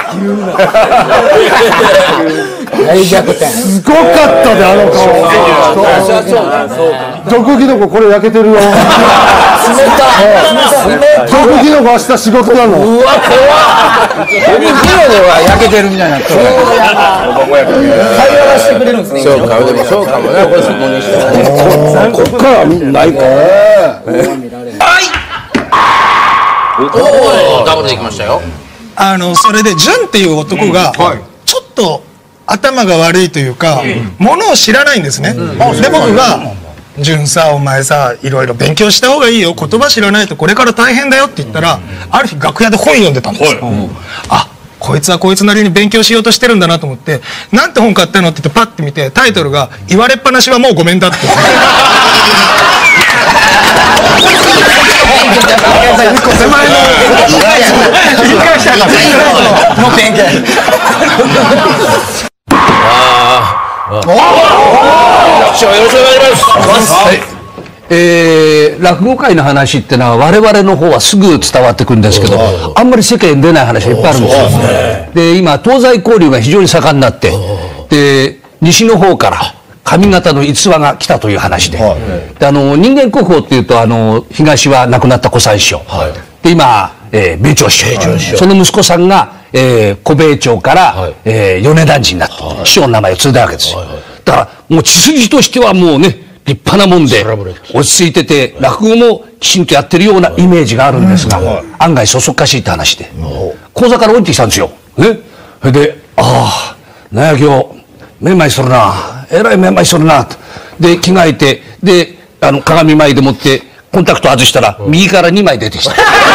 大逆転。すごかったであの顔。毒キノコこれ焼けてるよ。冷たい。毒キノコ明日仕事なの。うわ怖っ。毒キノコは焼けてるみたいな。そうやな。会話はしてくれるんですね。そうかでもそうかもね。これそこにして。こっからないか。はい。 おおダブルできましたよ。 あのそれで潤っていう男がちょっと頭が悪いというか、ものを知らないんですね。で僕が「潤さお前さいろいろ勉強した方がいいよ、言葉知らないとこれから大変だよ」って言ったら、ある日楽屋で本読んでたんですよ。あ、こいつはこいつなりに勉強しようとしてるんだなと思って、なんて本買ったのって言ってパッて見て、タイトルが「言われっぱなしはもうごめんだ」って。一個手前の言い返したからの弁慶。ああ。よろしくお願いします。 えー、落語界の話ってのは我々の方はすぐ伝わってくるんですけど、あんまり世間に出ない話がいっぱいあるんですよ。で、今、東西交流が非常に盛んになって、で、西の方から上方の逸話が来たという話で、であの、人間国宝っていうと、あの、東は亡くなった小三師匠。で、今、えー、米朝師匠。その息子さんが、えー、小米朝から、はい、えー、米男児になって、師匠の名前を継いだわけですよ。だから、もう血筋としてはもうね、立派なもんで、落ち着いてて、落語もきちんとやってるようなイメージがあるんですが、案外そそっかしいって話で、講座から降りてきたんですよ。ね。それで、ああ、なんや今日、めんまいするな、えらいめんまいするな、で、着替えて、で、あの、鏡前でもって、コンタクト外したら、右からにまい出てきた。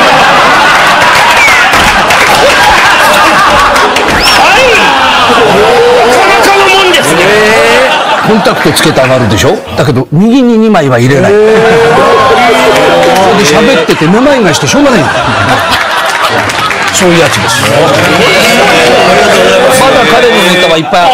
コンタクトつけて上がるでしょ。だけど右ににまいは入れない。それで喋っててめまいがしてしょうがない。そういうやつです。まだ彼のネタはいっぱいあ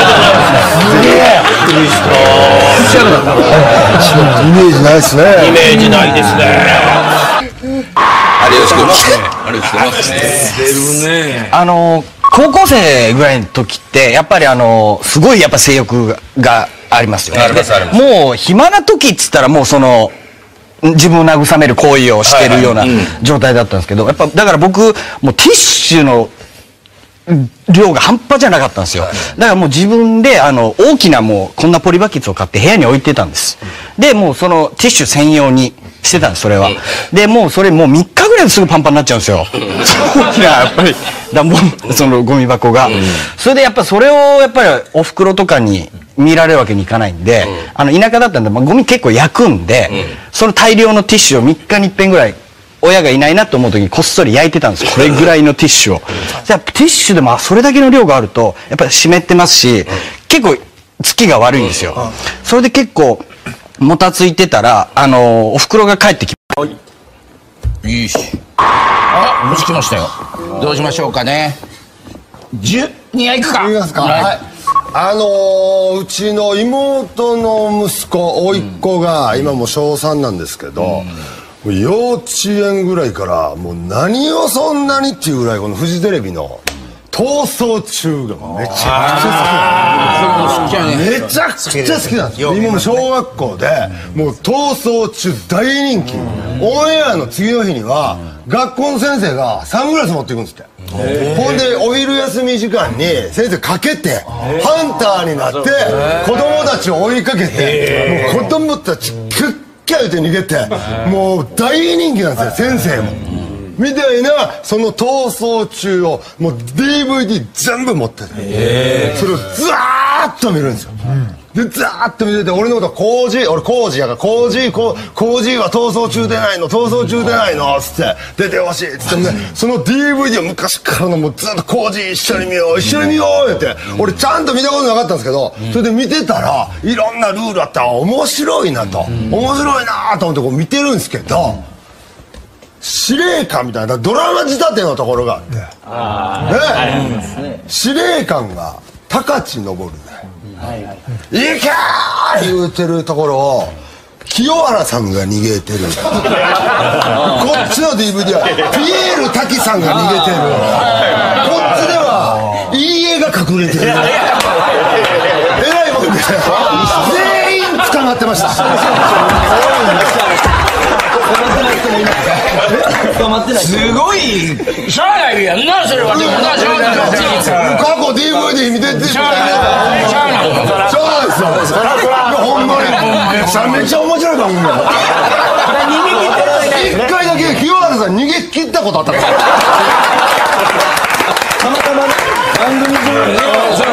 る。イメージないですね。 イメージないですね。 あれをしてますね。あれをしてますね。出るね。 あの高校生ぐらいの時ってやっぱりあのすごいやっぱ性欲がありますよね。もう暇な時っつったらもうその自分を慰める行為をしてるような状態だったんですけど、やっぱだから僕もうティッシュの量が半端じゃなかったんですよ。だからもう自分であの大きなもうこんなポリバケツを買って部屋に置いてたんです。でもうそのティッシュ専用にしてたんです、それは。でもうそれもうみっかぐらいですぐパンパンになっちゃうんですよ。大きなやっぱり段ボールそのゴミ箱が。それでやっぱそれをやっぱりお袋とかに見られるわけにいかないんで、あの田舎だったんで、まあ、ゴミ結構焼くんで、その大量のティッシュをみっかにいっぺんぐらい親がいないなと思う時にこっそり焼いてたんですよ、これぐらいのティッシュを。じゃあティッシュでもそれだけの量があるとやっぱり湿ってますし、結構つきが悪いんですよ。それで結構もたついてたらあのお袋が帰ってきました。 いいし。あ、もし来ましたよ。どうしましょうかね。じゅうにはいくか。 いきますか。はい。あのー、うちの妹の息子甥っ子が今も小さんなんですけど、幼稚園ぐらいからもう何をそんなにっていうぐらいこのフジテレビの逃走中がめちゃくちゃ好き。めちゃくちゃ好きなんですよ。今も小学校でもう逃走中大人気。オンエアの次の日には学校の先生がサングラス持っていくんですって。ほんでお昼休み時間に先生かけてハンターになって子供たちを追いかけて、もう子供たちクッキャ言って逃げて、もう大人気なんですよ、先生も。みたいなその逃走中をもう ディーブイディー 全部持ってて、それをずーっと見るんですよ。でずーっと見てて、俺のことはコージー、俺コージーやからコージーコージーは逃走中出ないの逃走中出ないのっつって出てほしいっつってね、その ディーブイディー を昔からのもうずっとコージー一緒に見よう一緒に見ようって俺ちゃんと見たことなかったんですけど、それで見てたらいろんなルールあったら面白いなと面白いなと思ってこう見てるんですけど、司令官みたいなドラマ仕立てのところがあってね、司令官が高知登るね、いけー言うてるところを清原さんが逃げてるこっちの ディーブイディー はピエール滝さんが逃げてる、こっちでは家が隠れてる、えらいもんで全員捕まってました。 すごいしゃあないやんな、それは。でもな、しゃあない。 過去 ディーブイディー 見ててしゃあないしゃあないそうですよ、ほんまにめちゃめちゃ面白い番組だよ。一回だけ清原さん逃げ切ったことあったからたまたま番組中に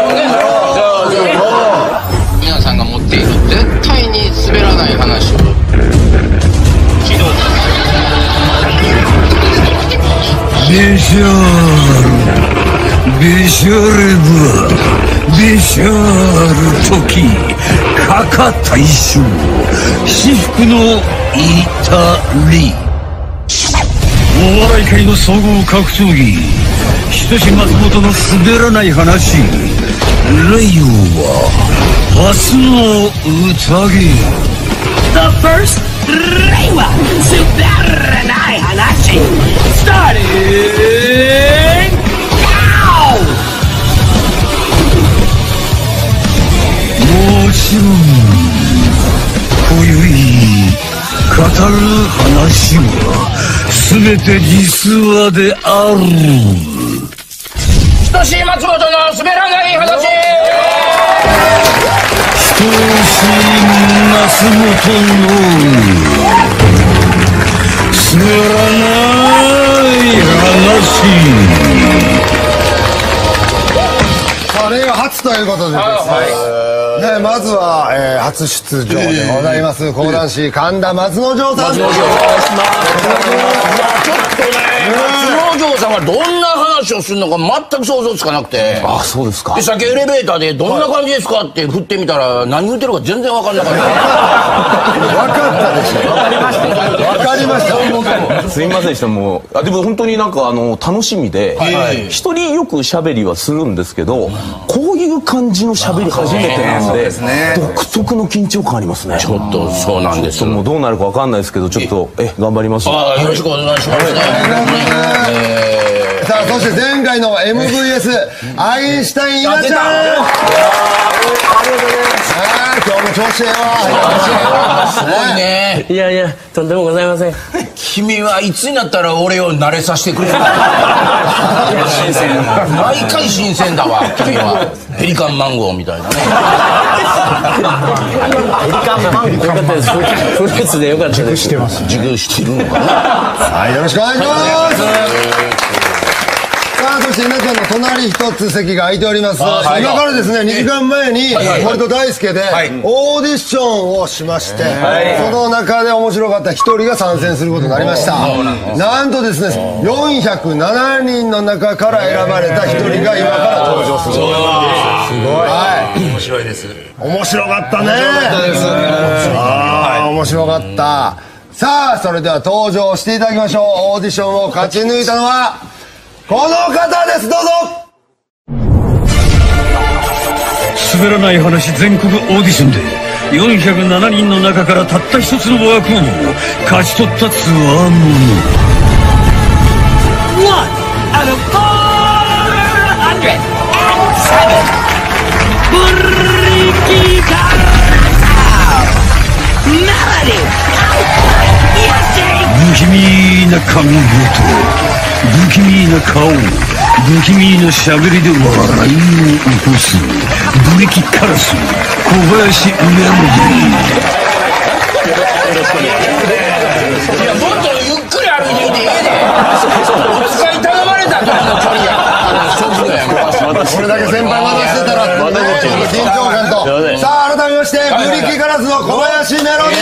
皆さんが持っている絶対に滑らない話を聞いてください。 ビシャールビシャールブビシャール時かか大衆至福のイタリお笑い界の総合格闘技人志松本の滑らない話、レイオは初の宴。 The first 令和滑らない話スターティングナウ。もちろん今宵語る話は全て実話である。 等しい松本の滑らない話。 等しい松本の滑らない話。 あれが初ということでですね、ね、まずは、えー、初出場でございます、講談師神田松之丞さん。松之丞お願いします。 ちょっとね、松之丞さんがどんな話をするのか全く想像つかなくて。 あ、そうですか。 で、さっきエレベーターでどんな感じですかって振ってみたら、何言ってるか全然わかんなかった。 わかったでしょ。わかりました。わかりました。 すいませんでした。もう、あ、でも本当になんかあの楽しみで、一人よく喋りはするんですけど、こういう感じの喋り初めてなんで、独特の緊張感ありますね。 ちょっとそうなんです。 もうどうなるかわかんないですけど、ちょっとえ頑張ります。 ああ、よろしくお願いします。 さあ、そして前回の エムブイエス アインシュタイン稲ちゃん。ありがとうございます。今日も調子ええわ。 すごいね。 いやいや、とんでもございません。 君はいつになったら俺を慣れさせてくれるの？新鮮。毎回新鮮だわ。君はペリカンマンゴーみたいなね。 ペリカンマンゴーよかったです。フルーツでよかったです。 熟してます。熟してるのかな。 はい、よろしくお願いします。さあ、そして稲ちゃんの隣一つ席が空いております。今からですね、にじかんまえに俺と大輔でオーディションをしまして、その中で面白かった一人が参戦することになりました。なんとですね、よんひゃくななにんの中から選ばれた一人が今から登場する。すごい。はい。 面白いです。 面白かったね。面白かったです。ああ、面白かった。さあ、それでは登場していただきましょう。オーディションを勝ち抜いたのはこの方です。どうぞ。 滑らない話全国オーディションでよんひゃくななにんの中からたった一つの枠を勝ち取ったツアーもの。不気味な看護と不気味な顔、不気味な喋りで笑いを起こすブリキカラス小林メロディー。 いや、もっとゆっくり歩いてきていいね。お使い頼まれた時の距離や。 これだけ先輩渡してたら緊張感と。さあ、改めましてブリキカラスの小林メロディー。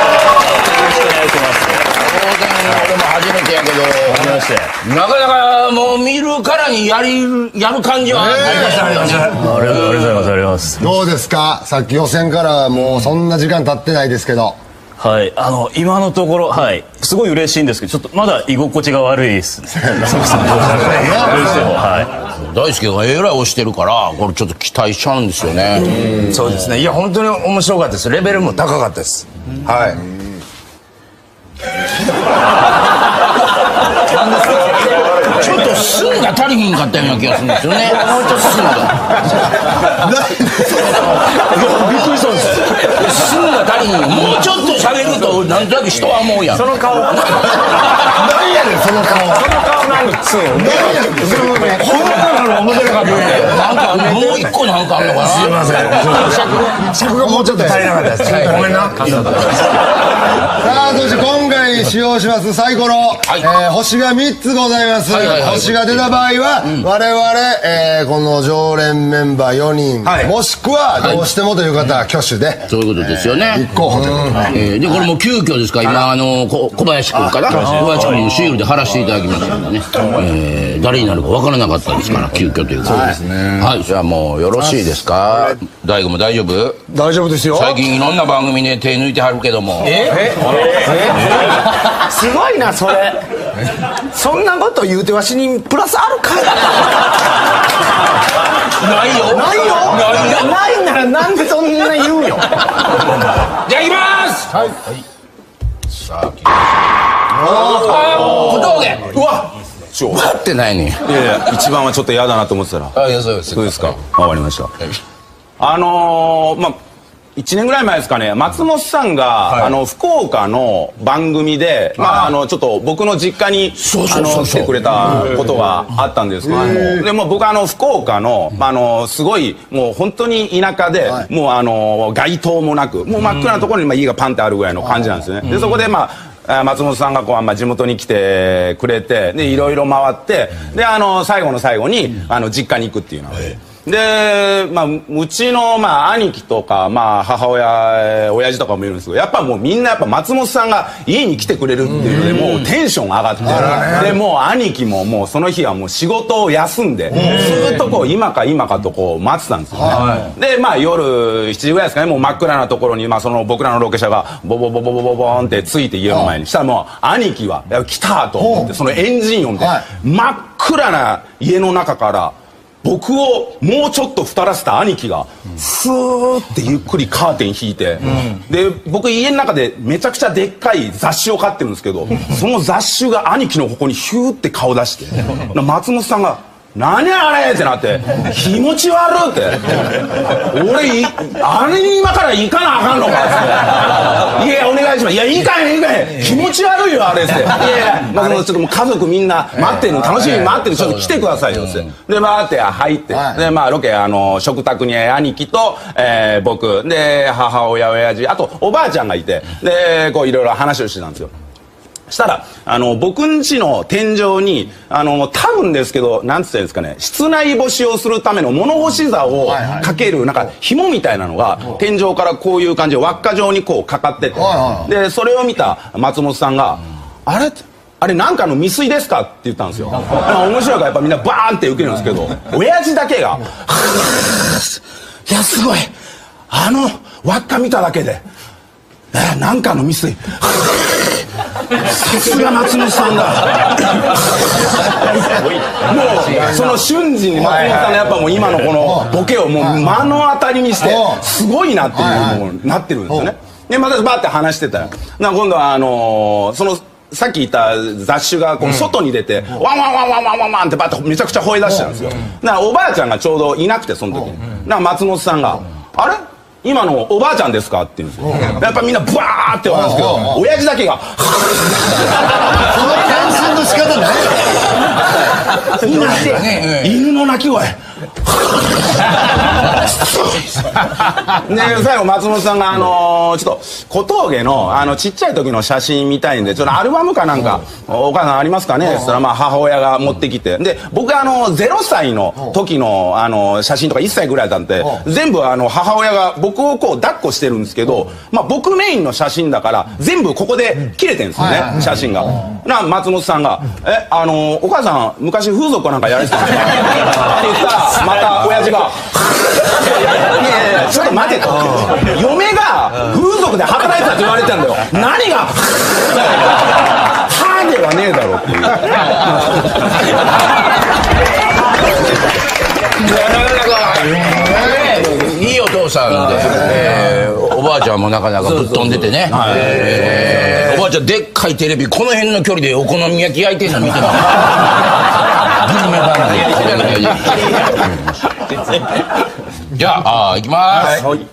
俺も初めてやけど、なかなかもう見るからにやりやる感じはありましたよね。 ありがとうございます。ありがとうございます。 どうですか、さっき予選からもうそんな時間経ってないですけど。 はい、あの今のところ、はい、すごい嬉しいんですけど、ちょっとまだ居心地が悪いですね。 大輔がえらい押してるから、これちょっと期待しちゃうんですよね。 そうですね。いや本当に面白かったです。レベルも高かったです。はい。 ちょっと芯が足りひんかったような気がするんですよね。もうちょっと芯が。びっくりしたんです。芯が足りひん。もうちょっと喋るとなんとなく人は思うやん。その顔。何やねんその顔。その顔何？そう。何やねんその顔。こんなの面白かった。 なんかもう一個なんかあるのかな。 すいません。尺がもうちょっと足りなかったです。ごめんな。さあ、そして今回使用しますサイコロ、はい、えー、星がみっつございます。はいはいはい、星が出た場合は、うん、我々、えー、この常連メンバーよにん、はい、もしくはどうしてもという方は挙手で、はい、 そういうことですよね。 立候補ということで、 えー、でこれも急遽ですか、今あの小林君かな、小林君にシールで貼らせていただきましたんでね、えー、誰になるか分からなかったですから、急遽ということで。そうですね。はい、じゃあもうよろしいですか。大悟も大丈夫？ 大丈夫ですよ。 最近いろんな番組で手抜いてはるけども。ええすごいなそれ。そんなこと言うてわしにプラスあるか。 ないよ。 ないよ。ないならなんでそんな言うよ。 じゃあ行きます。はい。 さあ小峠うわっうわってないねん。 いやいや一番はちょっと嫌だなと思ってたら。 あいやそうですそうですか。わかりました。あのー、まあいちねんぐらい前ですかね、松本さんが、はい、あの福岡の番組で、まああのちょっと僕の実家にあの来てくれたことがあったんですけども、でも僕あの福岡のあのすごいもう本当に田舎で、はい、もうあの街灯もなくもう真っ暗なところにまあ家がパンってあるぐらいの感じなんですよね。でそこでまあ松本さんがこう、まあ、地元に来てくれてでいろいろ回ってであの最後の最後にあの実家に行くっていうので。で、まあ、うちの、まあ、兄貴とか、まあ、母親、親父とかもいるんですけど、やっぱもうみんなやっぱ松本さんが家に来てくれるっていうので、もうテンション上がって、で、もう兄貴ももうその日はもう仕事を休んで、ずっとこう、今か今かとこう、待ってたんですよね。で、まあ、夜しちじぐらいですかね、もう真っ暗なところに、まあ、その僕らのロケ車が、ボボボボボボボーンってついて家の前にしたらもう、兄貴は、来たと思って、そのエンジン音で、真っ暗な家の中から、僕をもうちょっと太らせた兄貴がスーってゆっくりカーテン引いて、うん、で僕家の中でめちゃくちゃでっかい雑誌を買ってるんですけどその雑誌が兄貴のここにヒューって顔出して松本さんが何あれってなって気持ち悪って俺あれに今から行かなあかんのかっていやお願いしますいや行かへん行かへん気持ち悪いよあれっていやいやまあちょっともう家族みんな待ってるの楽しみに待ってるちょっと来てくださいよってでバーって入ってでまあロケあの食卓に兄貴とえ僕で母親親父あとおばあちゃんがいてでこういろいろ話をしてたんですよしたらあの僕ん家の天井にあの多分ですけどなんつったらいいんですかね室内干しをするための物干し座をかけるなんか紐みたいなのが天井からこういう感じで輪っか状にこうかかっててでそれを見た松本さんが「あれ?」あれなんかの未遂ですかって言ったんですよ面白いからやっぱみんなバーンって受けるんですけど親父だけが「いやすごいあの輪っか見ただけでえなんかの未遂さすが松本さんだもうその瞬時に松本さんのやっぱもう今のこのボケをもう目の当たりにしてすごいなっていうのになってるんですよねでまたバーって話してたら今度はあのそのさっき言った雑種がこう外に出て、うん、ワンワンワンワンワンワンワンってバッとめちゃくちゃ吠え出してたんですよ。だからおばあちゃんがちょうどいなくてその時に。だから松本さんが「あれ今のおばあちゃんですか?」って言うんですよ。やっぱみんなブワーって笑うんですけど親父だけが「その感心の仕方ない犬の鳴き声」で最後松本さんがあのー、ちょっと小峠のあのちっちゃい時の写真見たいんでちょっとアルバムかなんかお母さんありますかねって言ったらまあ母親が持ってきてで僕あのゼロさいの時のあの写真とかいっさいぐらいだったんで全部あの母親が僕をこう抱っこしてるんですけどまあ僕メインの写真だから全部ここで切れてるんですよね写真がな松本さんが「えあのお母さん昔風俗なんかやられてたんですか?」って言ったらまた親父がいやいやいやちょっと待てと嫁が風俗で働いてたって言われてたんだよ何が歯ではねえだろっていういいお父さんで、えー、おばあちゃんもなかなかぶっ飛んでてねえー、おばあちゃんでっかいテレビこの辺の距離でお好み焼き焼いてんの見てますグルメ番組じゃあ、あ行きます。はい。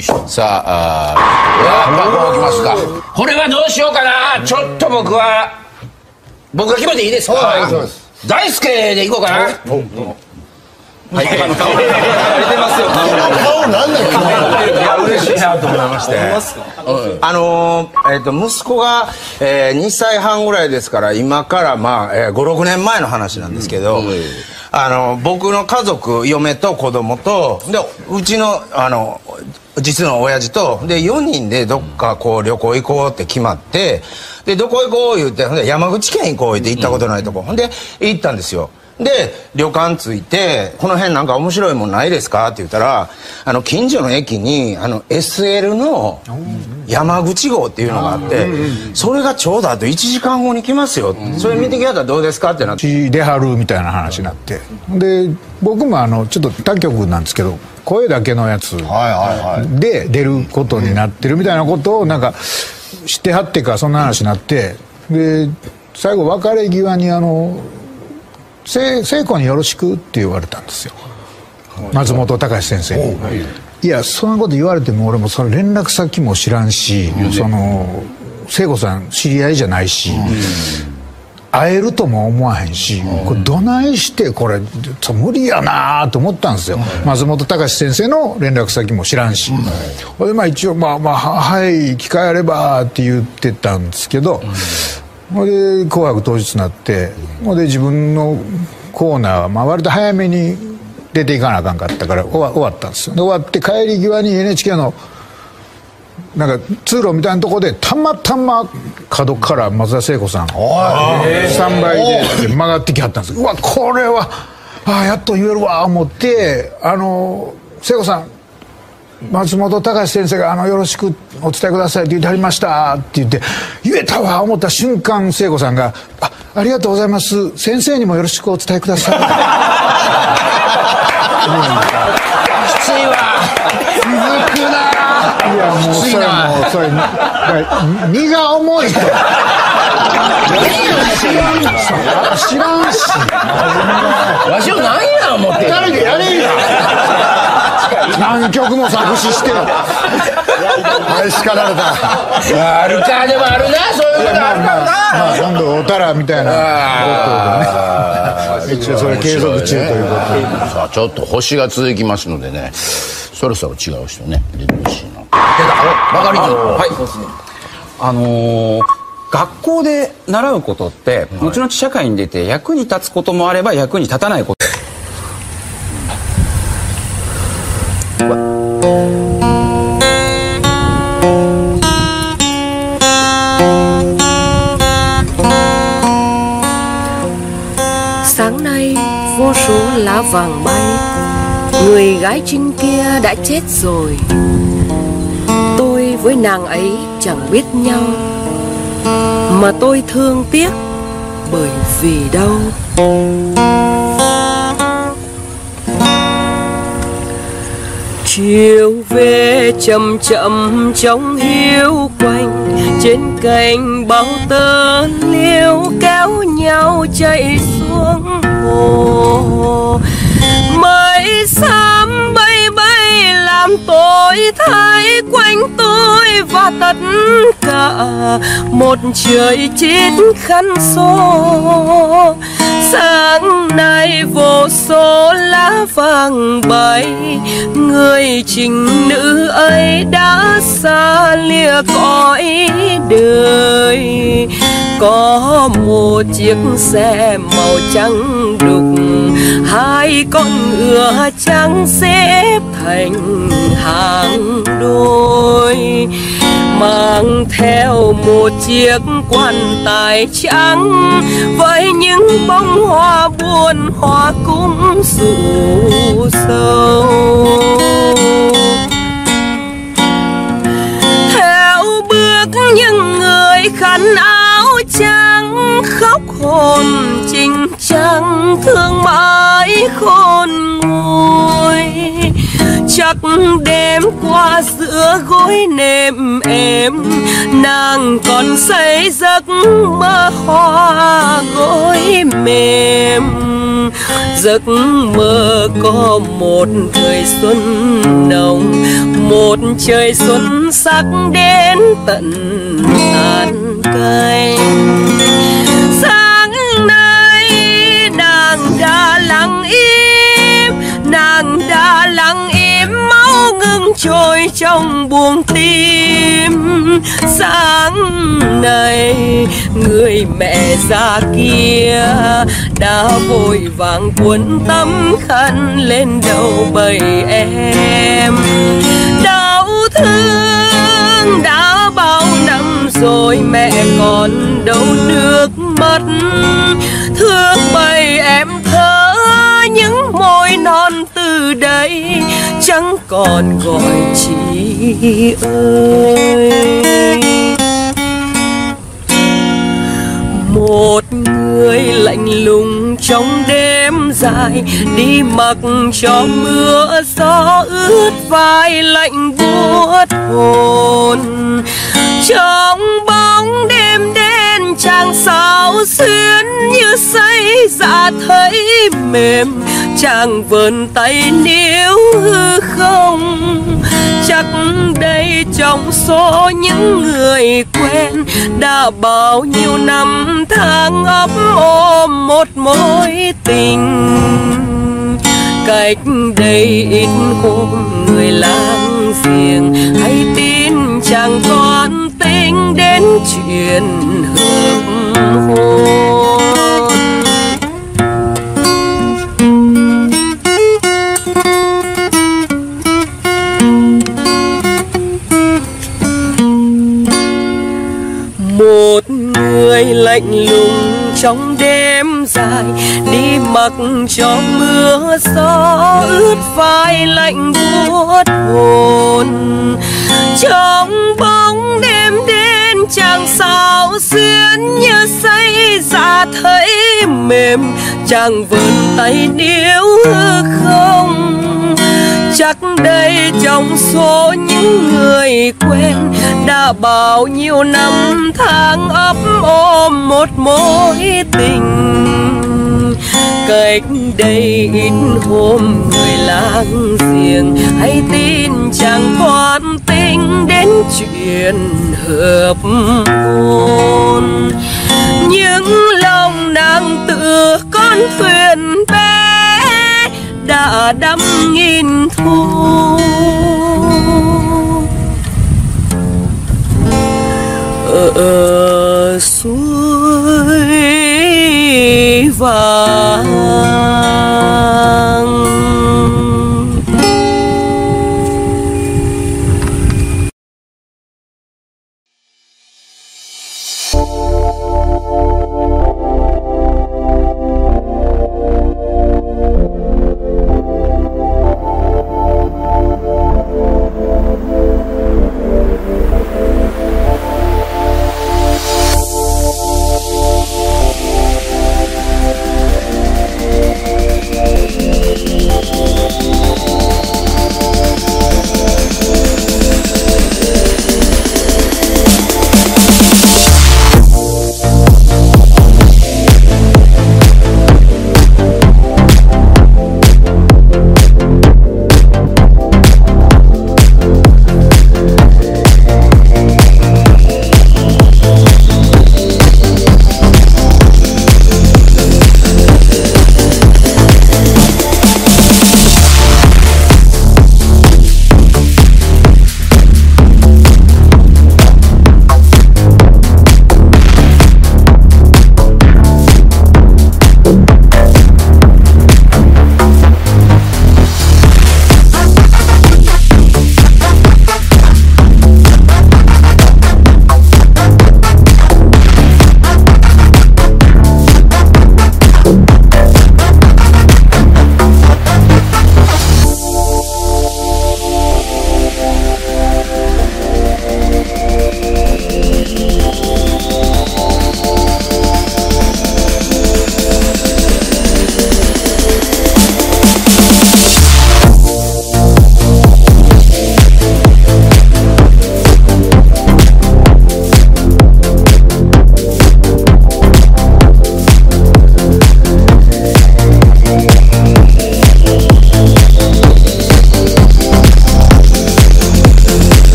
さあ、あやっぱこうきますか。これはどうしようかな。ちょっと僕は僕が決めていいですか。はい、大輔でいこうかな。はい。 やれてますよ。顔なんだよ。いや嬉しいなと思いまして。あのー、えっと息子が、えー、にさいはんぐらいですから今からまあ、えー、ごろくねんまえの話なんですけど。うんうんあの僕の家族嫁と子供とでうちのあの実の親父とでよにんでどっかこう旅行行こうって決まってでどこ行こう言うてほんで山口県行こう言って行ったことないとこほんで行ったんですよ。で旅館着いて「この辺なんか面白いもんないですか?」って言ったらあの近所の駅にあの エスエル の山口号っていうのがあってそれがちょうどあといちじかんごに来ますよそれ見てきたらどうですかってなって出はるみたいな話になってで僕もあのちょっと他局なんですけど声だけのやつで出ることになってるみたいなことをなんかしてはってからそんな話になってで最後別れ際にあの聖子によろしくって言われたんですよ、松本隆先生に。いやそんなこと言われても俺もその連絡先も知らんし、その聖子さん知り合いじゃないし、会えるとも思わへんし、これどないしてこれ無理やなと思ったんですよ、松本隆先生の連絡先も知らんし。ほんでまあ一応まあまあはい機会あればって言ってたんですけど、ほんで紅白当日になってほんで自分のコーナーはまあ割と早めに出ていかなあかんかったから終わ、終わったんですよ。で終わって帰り際に エヌエイチケー のなんか通路みたいなとこでたまたま角から松田聖子さんスタンバイで曲がってきはったんです。うわこれはあやっと言えるわ思って「あの聖子さん松本隆先生があのよろしくお伝えくださいって言ってはりました」って言って言えたわ思った瞬間聖子さんが「あありがとうございます先生にもよろしくお伝えください」 きついわ続くないやもうそれもうそれ荷が重いと知らんし知らんしわしを何や思ってふたりでやれんや何曲も作詞してあれ叱られたあるかでもあるなそういうことあるからなまあ今度おたらみたいなことでね一応それ継続中ということでさあちょっと星が続きますのでねそろそろ違う人ね出てほしいな。 バカリズムはいあのー学校で習うことって後々社会に出て役に立つこともあれば役に立たないこと Sáng nay vô số lá vàng bay người gái trinh kia đã chết rồi tôi với nàng ấy chẳng biết nhau mà tôi thương tiếc bởi vì đâu chiều về chậm chậm trong hiu quanh trên cành bao tơ liễu kéo nhau chạy xuống hồ mây xám bay bay làm tôi thấy quanh tôi và tất cả một trời chít khăn xô sáng nay vô số lá vàng bay người情nữ ấy đã xa lìa cõi đời có một chiếc xe màu trắng đục hai con ngựa trắng xếp thành hàng đôi mang theo một chiếc quan tài trắng với những bông hoa buồn hoa cũng rủ sâu theo bước những người khăn áo trắng khóc hồn trình trăng thương mãi khôn nguôi chắc đêm qua giữa gối nệm êm nàng còn say giấc mơ hoa gối mềm giấc mơ có một thời xuân nồng một trời xuân sắc đến tận tàn cây sáng nay nàng đã lặng im nàng đã lặng im máu ngừng trôi trong buồng tim sáng nay người mẹ già kia đã vội vàng cuốn tấm khăn lên đầu bầy em đau thương đã bao năm rồi mẹ còn đâu nước mắt thương bầy em thơ những môi non từ đây chẳng còn gọi chị ơi một người lạnh lùng trong đêm dài đi mặc cho mưa gió ướt vai lạnh buốt hồn trong bóng đêm đen chàng sáo xuyến như say dạ thấy mềm, chàng vươn tay níu hư không. Chắc đây trong số những người quen đã bao nhiêu năm tháng ấp ôm một mối tình. Cách đây ít hôm người láng giềng hay tin chàng toan tính đến chuyện hợp hôn. Một người lạnh lùng trong đêm dài, đi mặc cho mưa gió ướt vai lạnh buốt hồn. Trong bóng đêm đen chàng sáo xuyến như say dạ thấy mềm, chàng vươn tay níu hư không. Chắc đây trong số những người quen đã bao nhiêu năm tháng ấp ôm một mối tình. Cách đây ít hôm người láng giềng hay tin chàng toan tính đến chuyện hợp hôn. Những lòng nàng tự con thuyền bé đã đắm nghìn thu. Ở, ở suối vàng.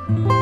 「